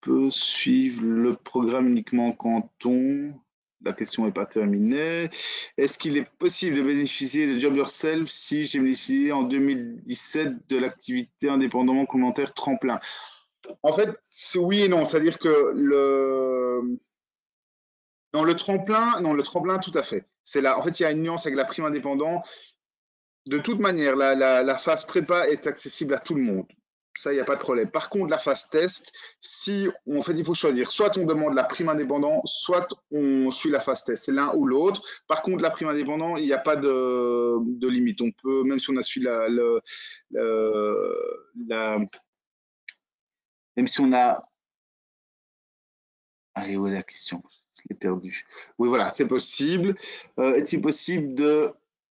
peut suivre le programme uniquement quand on... La question n'est pas terminée. Est-ce qu'il est possible de bénéficier de Job Yourself si j'ai bénéficié en deux mille dix-sept de l'activité indépendamment complémentaire tremplin? En fait, oui et non. C'est-à-dire que le... Dans le tremplin, non, le tremplin, tout à fait. C'est là. En fait, il y a une nuance avec la prime indépendant. De toute manière, la, la, la phase prépa est accessible à tout le monde. Ça, il n'y a pas de problème. Par contre, la phase test, si on en fait, il faut choisir. Soit on demande la prime indépendant, soit on suit la phase test. C'est l'un ou l'autre. Par contre, la prime indépendant, il n'y a pas de, de limite. On peut, même si on a suivi la, la, la, même si on a. Allez, où est la question? Je l'ai perdu. Oui, voilà, c'est possible. Euh, Est-il possible de.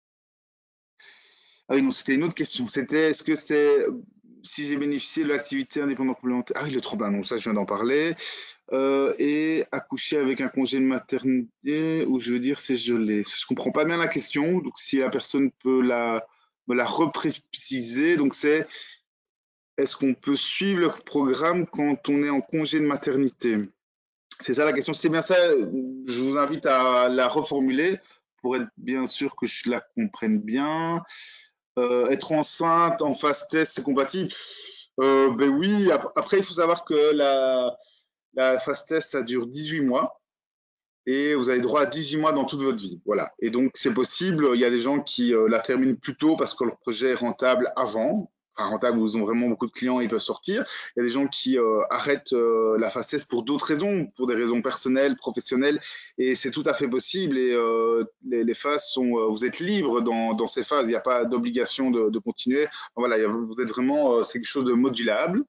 Ah oui, non, c'était une autre question. C'était est-ce que c'est si j'ai bénéficié de l'activité indépendante complémentaire? Ah oui, le tremplin, non, ça je viens d'en parler. Euh, et accoucher avec un congé de maternité, ou je veux dire c'est gelé. Je comprends pas bien la question, donc si la personne peut la, me la repréciser, donc c'est est-ce qu'on peut suivre le programme quand on est en congé de maternité? C'est ça la question. Si c'est bien ça, je vous invite à la reformuler pour être bien sûr que je la comprenne bien. Euh, être enceinte en phase test, c'est compatible? euh, Ben oui. Après, il faut savoir que la, la phase test, ça dure dix-huit mois et vous avez droit à dix-huit mois dans toute votre vie. Voilà. Et donc, c'est possible. Il y a des gens qui euh, la terminent plus tôt parce que leur projet est rentable avant. Enfin, rentable, où ils ont vraiment beaucoup de clients, ils peuvent sortir. Il y a des gens qui euh, arrêtent euh, la phase test pour d'autres raisons, pour des raisons personnelles, professionnelles, et c'est tout à fait possible. Et euh, les, les phases sont, euh, vous êtes libre dans, dans ces phases. Il n'y a pas d'obligation de, de continuer. Voilà, vous êtes vraiment, euh, c'est quelque chose de modulable.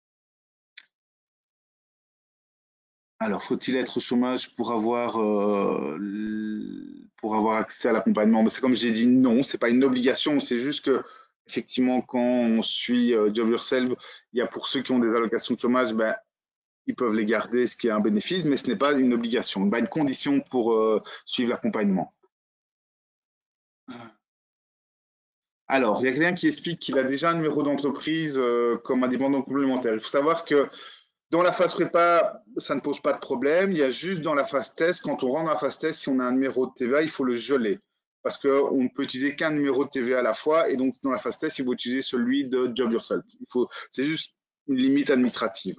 Alors, faut-il être au chômage pour avoir, euh, pour avoir accès à l'accompagnement? C'est comme je l'ai dit, non, c'est pas une obligation, c'est juste que effectivement, quand on suit euh, Job Yourself, il y a pour ceux qui ont des allocations de chômage, ben, ils peuvent les garder, ce qui est un bénéfice, mais ce n'est pas une obligation, ben, une condition pour euh, suivre l'accompagnement. Alors, il y a quelqu'un qui explique qu'il a déjà un numéro d'entreprise euh, comme indépendant complémentaire. Il faut savoir que dans la phase prépa, ça ne pose pas de problème. Il y a juste dans la phase test, quand on rentre dans la phase test, si on a un numéro de T V A, il faut le geler. Parce qu'on ne peut utiliser qu'un numéro de T V A à la fois. Et donc, dans la phase test, il faut utiliser celui de Job Yourself. Il faut, c'est juste une limite administrative.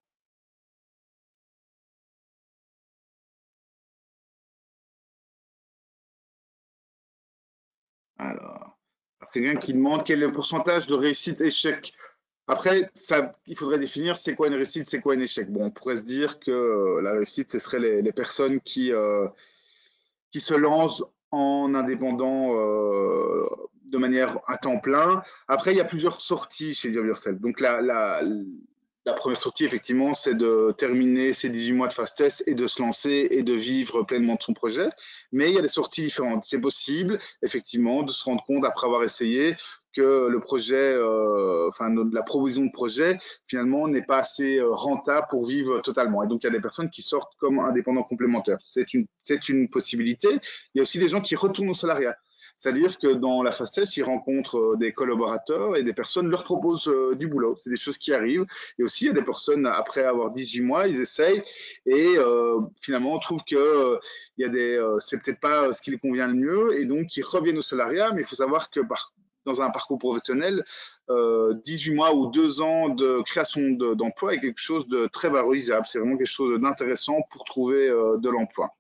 Alors, quelqu'un qui demande quel est le pourcentage de réussite échec. Après, ça, il faudrait définir c'est quoi une réussite, c'est quoi un échec. Bon, on pourrait se dire que euh, la réussite, ce serait les, les personnes qui, euh, qui se lancent en indépendant euh, de manière à temps plein. Après, il y a plusieurs sorties chez Job Yourself. Donc, la, la, la première sortie, effectivement, c'est de terminer ces dix-huit mois de fast test et de se lancer et de vivre pleinement de son projet. Mais il y a des sorties différentes. C'est possible, effectivement, de se rendre compte, après avoir essayé, que le projet, euh, enfin la provision de projet, finalement, n'est pas assez rentable pour vivre totalement. Et donc, il y a des personnes qui sortent comme indépendants complémentaires. C'est une, c'est une possibilité. Il y a aussi des gens qui retournent au salariat. C'est-à-dire que dans la phase test, ils rencontrent des collaborateurs et des personnes leur proposent euh, du boulot. C'est des choses qui arrivent. Et aussi, il y a des personnes, après avoir dix-huit mois, ils essayent et euh, finalement, on trouve que euh, il y a des, euh, c'est peut-être pas ce qui les convient le mieux et donc ils reviennent au salariat. Mais il faut savoir que par dans un parcours professionnel, euh, dix-huit mois ou deux ans de création de, d'emploi est quelque chose de très valorisable. C'est vraiment quelque chose d'intéressant pour trouver euh, de l'emploi.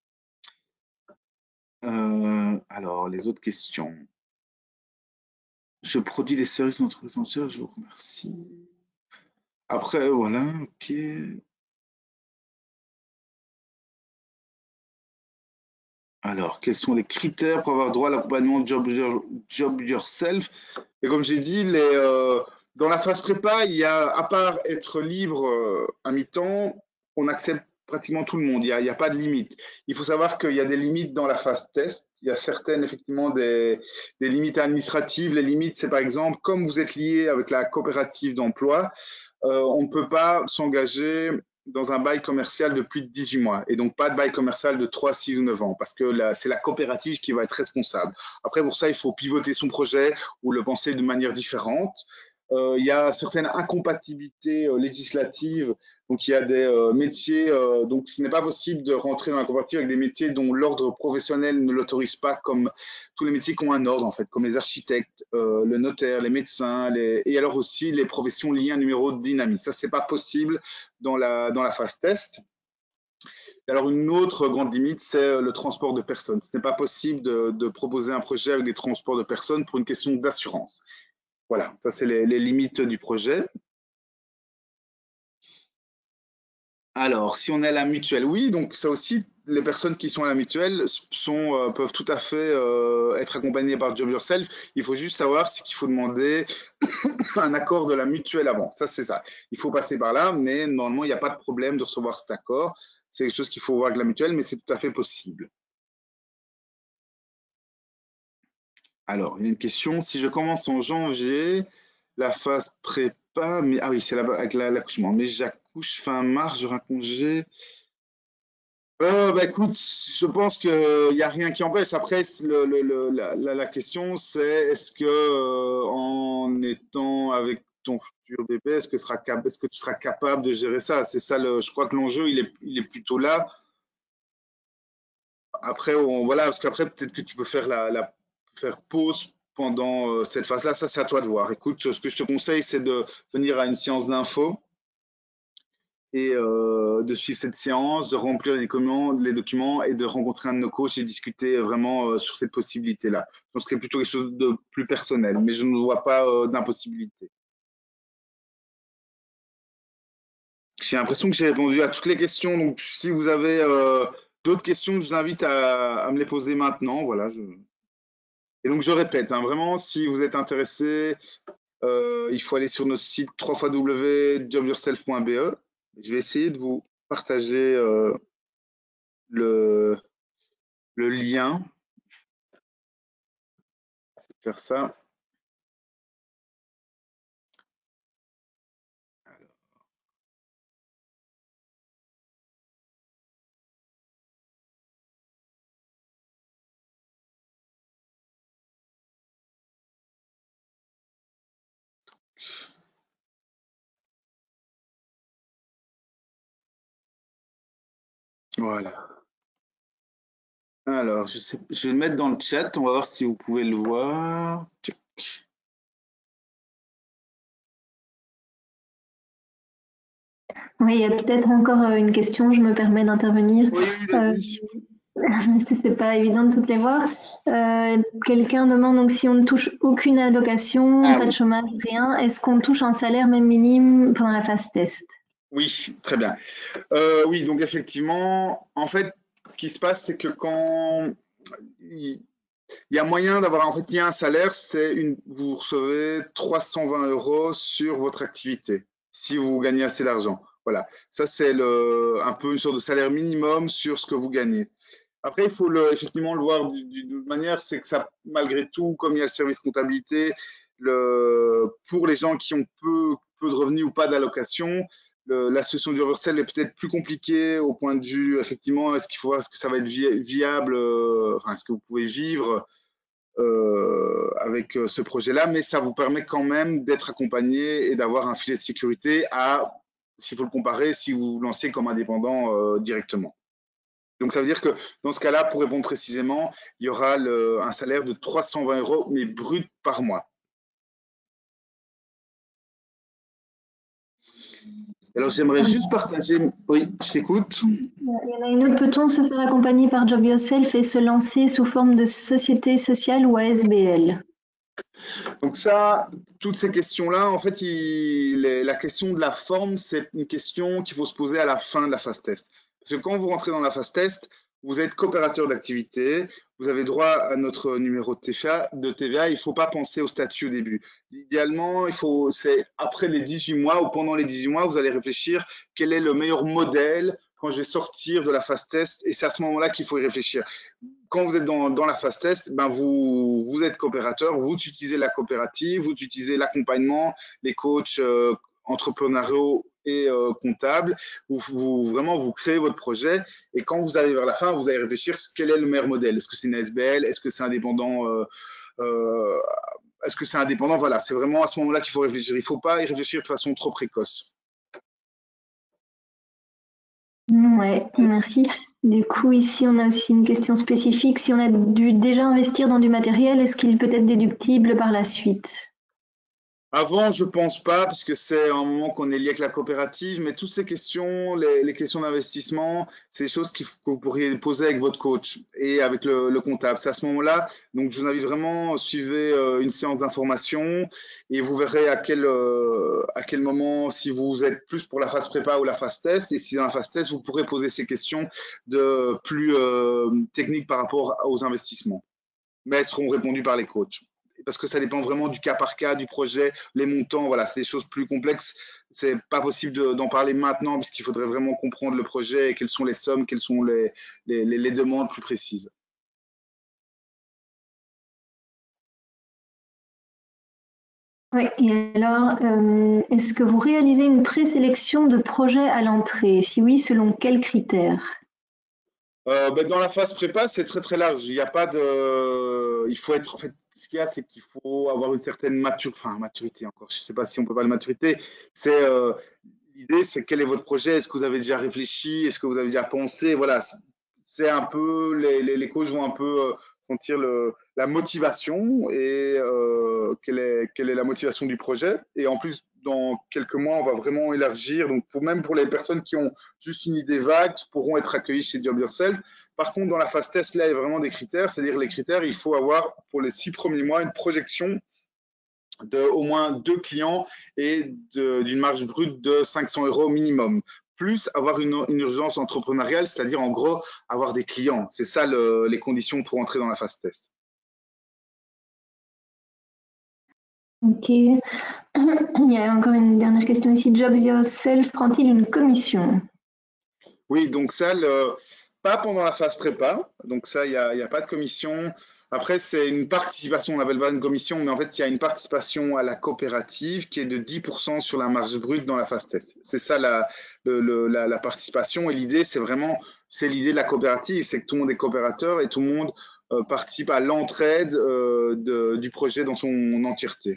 Euh, alors, les autres questions. Je produis des services d'entreprise entière, je vous remercie. Après, voilà, ok. Alors, quels sont les critères pour avoir droit à l'accompagnement Job, Job Yourself? Et comme j'ai dit, les, euh, dans la phase prépa, il y a, à part être libre euh, à mi-temps, on accepte pratiquement tout le monde. Il n'y a, a pas de limite. Il faut savoir qu'il y a des limites dans la phase test. Il y a certaines, effectivement, des, des limites administratives. Les limites, c'est par exemple, comme vous êtes lié avec la coopérative d'emploi, euh, on ne peut pas s'engager dans un bail commercial de plus de dix-huit mois et donc pas de bail commercial de trois, six ou neuf ans parce que c'est la coopérative qui va être responsable. Après, pour ça, il faut pivoter son projet ou le penser de manière différente. euh, il y a certaines incompatibilités euh, législatives. Donc, il y a des euh, métiers, euh, donc ce n'est pas possible de rentrer dans la coopérative avec des métiers dont l'ordre professionnel ne l'autorise pas, comme tous les métiers qui ont un ordre, en fait, comme les architectes, euh, le notaire, les médecins, les... et alors aussi les professions liées à un numéro de dynamique. Ça, c'est pas possible dans la, dans la phase test. Alors, une autre grande limite, c'est le transport de personnes. Ce n'est pas possible de, de proposer un projet avec des transports de personnes pour une question d'assurance. Voilà, ça, c'est les, les limites du projet. Alors, si on est à la mutuelle, oui, donc ça aussi, les personnes qui sont à la mutuelle sont, euh, peuvent tout à fait euh, être accompagnées par Job Yourself. Il faut juste savoir c'est qu'il faut demander un accord de la mutuelle avant. Ça, c'est ça. Il faut passer par là, mais normalement, il n'y a pas de problème de recevoir cet accord. C'est quelque chose qu'il faut voir avec la mutuelle, mais c'est tout à fait possible. Alors, il y a une question. Si je commence en janvier, la phase prépa, mais ah oui, c'est là-bas avec l'accouchement. Mais j'accouche fin mars, j'aurai un congé. Euh, bah, écoute, je pense qu'il n'y a rien qui empêche. Après, le, le, le, la, la, question, c'est est-ce que euh, en étant avec ton futur bébé, est-ce que, sera, est-ce que tu seras capable de gérer ça? C'est ça, le, je crois que l'enjeu, il est, il est plutôt là. Après, on, voilà, parce qu'après, peut-être que tu peux faire la, la faire pause pendant euh, cette phase-là. Ça, c'est à toi de voir. Écoute, ce que je te conseille, c'est de venir à une séance d'info et euh, de suivre cette séance, de remplir les documents, les documents et de rencontrer un de nos coachs et discuter vraiment euh, sur cette possibilité-là. Donc, c'est plutôt quelque chose de plus personnel, mais je ne vois pas euh, d'impossibilité. J'ai l'impression que j'ai répondu à toutes les questions. Donc, si vous avez euh, d'autres questions, je vous invite à, à me les poser maintenant. Voilà. Je... Et donc, je répète, hein, vraiment, si vous êtes intéressé, euh, il faut aller sur notre site w w w point job yourself point b e. Je vais essayer de vous partager euh, le, le lien. Faire ça. Voilà. Alors, je, sais, je vais le mettre dans le chat. On va voir si vous pouvez le voir. Oui, il y a peut-être encore une question. Je me permets d'intervenir. Oui, vas-y. Euh, c'est pas évident de toutes les voir. Euh, Quelqu'un demande donc si on ne touche aucune allocation, ah, pas oui. de chômage, rien, est-ce qu'on touche un salaire même minime pendant la phase test? Oui, très bien. Euh, oui, donc effectivement, en fait, ce qui se passe, c'est que quand il y a moyen d'avoir, en fait, il y a un salaire, c'est une, vous recevez trois cent vingt euros sur votre activité, si vous gagnez assez d'argent. Voilà, ça c'est le, un peu une sorte de salaire minimum sur ce que vous gagnez. Après, il faut le, effectivement le voir d'une manière, c'est que ça, malgré tout, comme il y a le service comptabilité, le, pour les gens qui ont peu, peu de revenus ou pas d'allocation, la solution d'Universel est peut-être plus compliquée au point de vue, effectivement, est-ce qu'il faut voir, est-ce que ça va être viable, euh, enfin, est-ce que vous pouvez vivre euh, avec ce projet-là, mais ça vous permet quand même d'être accompagné et d'avoir un filet de sécurité à, s'il faut le comparer, si vous vous lancez comme indépendant euh, directement. Donc, ça veut dire que dans ce cas-là, pour répondre précisément, il y aura le, un salaire de trois cent vingt euros, mais brut par mois. Alors, j'aimerais juste partager. Oui, je t'écoute. Il y en a une autre. Peut-on se faire accompagner par Job Yourself et se lancer sous forme de société sociale ou A S B L? Donc ça, toutes ces questions-là, en fait, il, la question de la forme, c'est une question qu'il faut se poser à la fin de la phase test. Parce que quand vous rentrez dans la phase test, vous êtes coopérateur d'activité, vous avez droit à notre numéro de T V A, de T V A, il ne faut pas penser au statut au début. Idéalement, il faut, c'est après les dix-huit mois ou pendant les dix-huit mois, vous allez réfléchir quel est le meilleur modèle quand je vais sortir de la phase test, et c'est à ce moment-là qu'il faut y réfléchir. Quand vous êtes dans, dans la phase test, ben vous, vous êtes coopérateur, vous utilisez la coopérative, vous utilisez l'accompagnement, les coachs euh, entrepreneuriaux et euh, comptables, vous, vous, vraiment vous créez votre projet, et quand vous arrivez vers la fin, vous allez réfléchir quel est le meilleur modèle. Est-ce que c'est une A S B L? Est-ce que c'est indépendant euh, euh, est-ce que c'est indépendant? Voilà, c'est vraiment à ce moment-là qu'il faut réfléchir. Il ne faut pas y réfléchir de façon trop précoce. Ouais, merci. Du coup, ici, on a aussi une question spécifique. Si on a dû déjà investir dans du matériel, est-ce qu'il peut être déductible par la suite? Avant, je pense pas, puisque c'est un moment qu'on est lié avec la coopérative, mais toutes ces questions, les, les questions d'investissement, c'est des choses qu'il faut- que vous pourriez poser avec votre coach et avec le, le comptable. C'est à ce moment-là, donc je vous invite vraiment, suivez euh, une séance d'information et vous verrez à quel, euh, à quel moment, si vous êtes plus pour la phase prépa ou la phase test, et si dans la phase test, vous pourrez poser ces questions de plus euh, techniques par rapport aux investissements. Mais elles seront répondues par les coachs. Parce que ça dépend vraiment du cas par cas, du projet, les montants, voilà, c'est des choses plus complexes. C'est pas possible de- d'en parler maintenant puisqu'il faudrait vraiment comprendre le projet et quelles sont les sommes, quelles sont les, les, les- les demandes plus précises. Oui, et alors, euh, est-ce que vous réalisez une présélection de projets à l'entrée? Si oui, selon quels critères? Euh, ben, dans la phase prépa, c'est très très large. Il n'y a pas de. Il faut être. En fait, ce qu'il y a, c'est qu'il faut avoir une certaine maturité. Enfin, maturité encore. Je ne sais pas si on peut parler de maturité. C'est euh, l'idée, c'est quel est votre projet? Est-ce que vous avez déjà réfléchi? Est-ce que vous avez déjà pensé? Voilà, c'est c'est un peu les, les, les coachs vont un peu euh, sentir le, la motivation et euh, quelle est quelle est la motivation du projet. Et en plus, dans quelques mois, on va vraiment élargir. Donc, pour même pour les personnes qui ont juste une idée vague, pourront être accueillis chez Job Yourself. Par contre, dans la phase test, là, il y a vraiment des critères. C'est-à-dire, les critères, il faut avoir pour les six premiers mois une projection de au moins deux clients et d'une marge brute de cinq cents euros minimum. Plus avoir une, une urgence entrepreneuriale, c'est-à-dire en gros avoir des clients. C'est ça le, les conditions pour entrer dans la phase test. Ok. Il y a encore une dernière question ici. Job Yourself prend-il une commission? Oui, donc ça, le, pas pendant la phase prépa. Donc ça, il n'y a, y a pas de commission. Après, c'est une participation, on n'appelle pas une commission, mais en fait, il y a une participation à la coopérative qui est de dix pour cent sur la marge brute dans la phase test. C'est ça la, le, le, la, la participation. Et l'idée, c'est vraiment, c'est l'idée de la coopérative, c'est que tout le monde est coopérateur et tout le monde euh, participe à l'entraide euh, de- du projet dans son entièreté.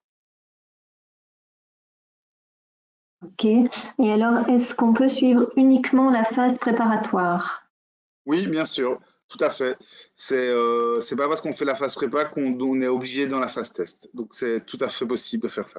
Ok. Et alors, est-ce qu'on peut suivre uniquement la phase préparatoire? Oui, bien sûr, tout à fait. C'est euh, c'est pas parce qu'on fait la phase prépa qu'on on est obligé dans la phase test. Donc c'est tout à fait possible de faire ça.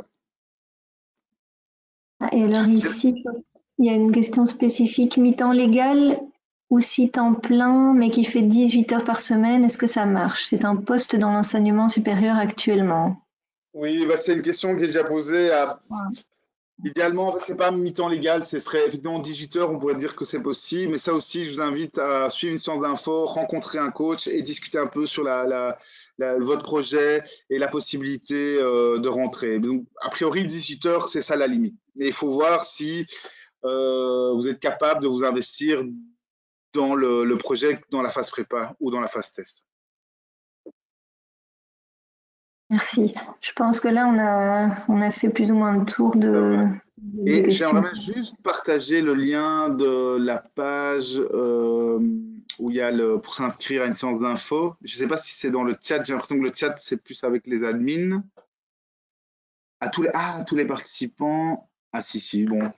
Et alors ici, il y a une question spécifique, mi-temps légal ou si temps plein, mais qui fait dix-huit heures par semaine, est-ce que ça marche? C'est un poste dans l'enseignement supérieur actuellement. Oui, bah, c'est une question que j'ai déjà posée. À... Idéalement, en fait, c'est pas mi-temps légal, ce serait effectivement dix-huit heures, on pourrait dire que c'est possible. Mais ça aussi, je vous invite à suivre une séance d'info, rencontrer un coach et discuter un peu sur la, la, la- votre projet et la possibilité euh, de rentrer. Donc, a priori, dix-huit heures, c'est ça la limite. Mais il faut voir si euh, vous êtes capable de vous investir dans le, le projet, dans la phase prépa ou dans la phase test. Merci. Je pense que là, on a, on a fait plus ou moins le tour de, des Et questions. j'aimerais juste partager le lien de la page euh, où il y a le pour s'inscrire à une séance d'info. Je ne sais pas si c'est dans le chat. J'ai l'impression que le chat c'est plus avec les admins. À tous les ah tous les participants. Ah si si bon.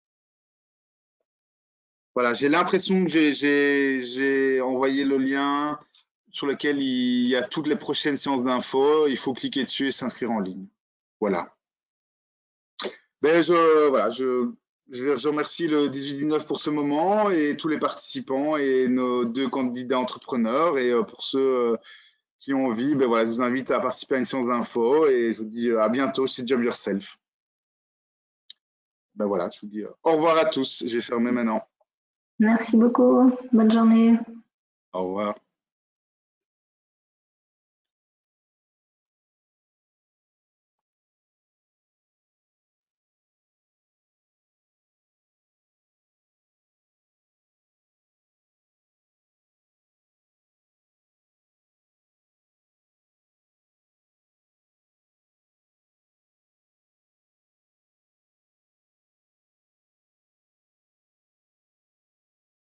Voilà, j'ai l'impression que j'ai j'ai j'ai envoyé le lien sur lequel il y a toutes les prochaines séances d'info. Il faut cliquer dessus et s'inscrire en ligne. Voilà. Ben je, voilà, je, je, je remercie le dix-huit dix-neuf pour ce moment et tous les participants et nos deux candidats entrepreneurs. Et euh, pour ceux euh, qui ont envie, ben voilà, je vous invite à participer à une séance d'info et je vous dis euh, à bientôt chez Job Yourself. Ben voilà, je vous dis euh, au revoir à tous. J'ai fermé maintenant. Merci beaucoup. Bonne journée. Au revoir.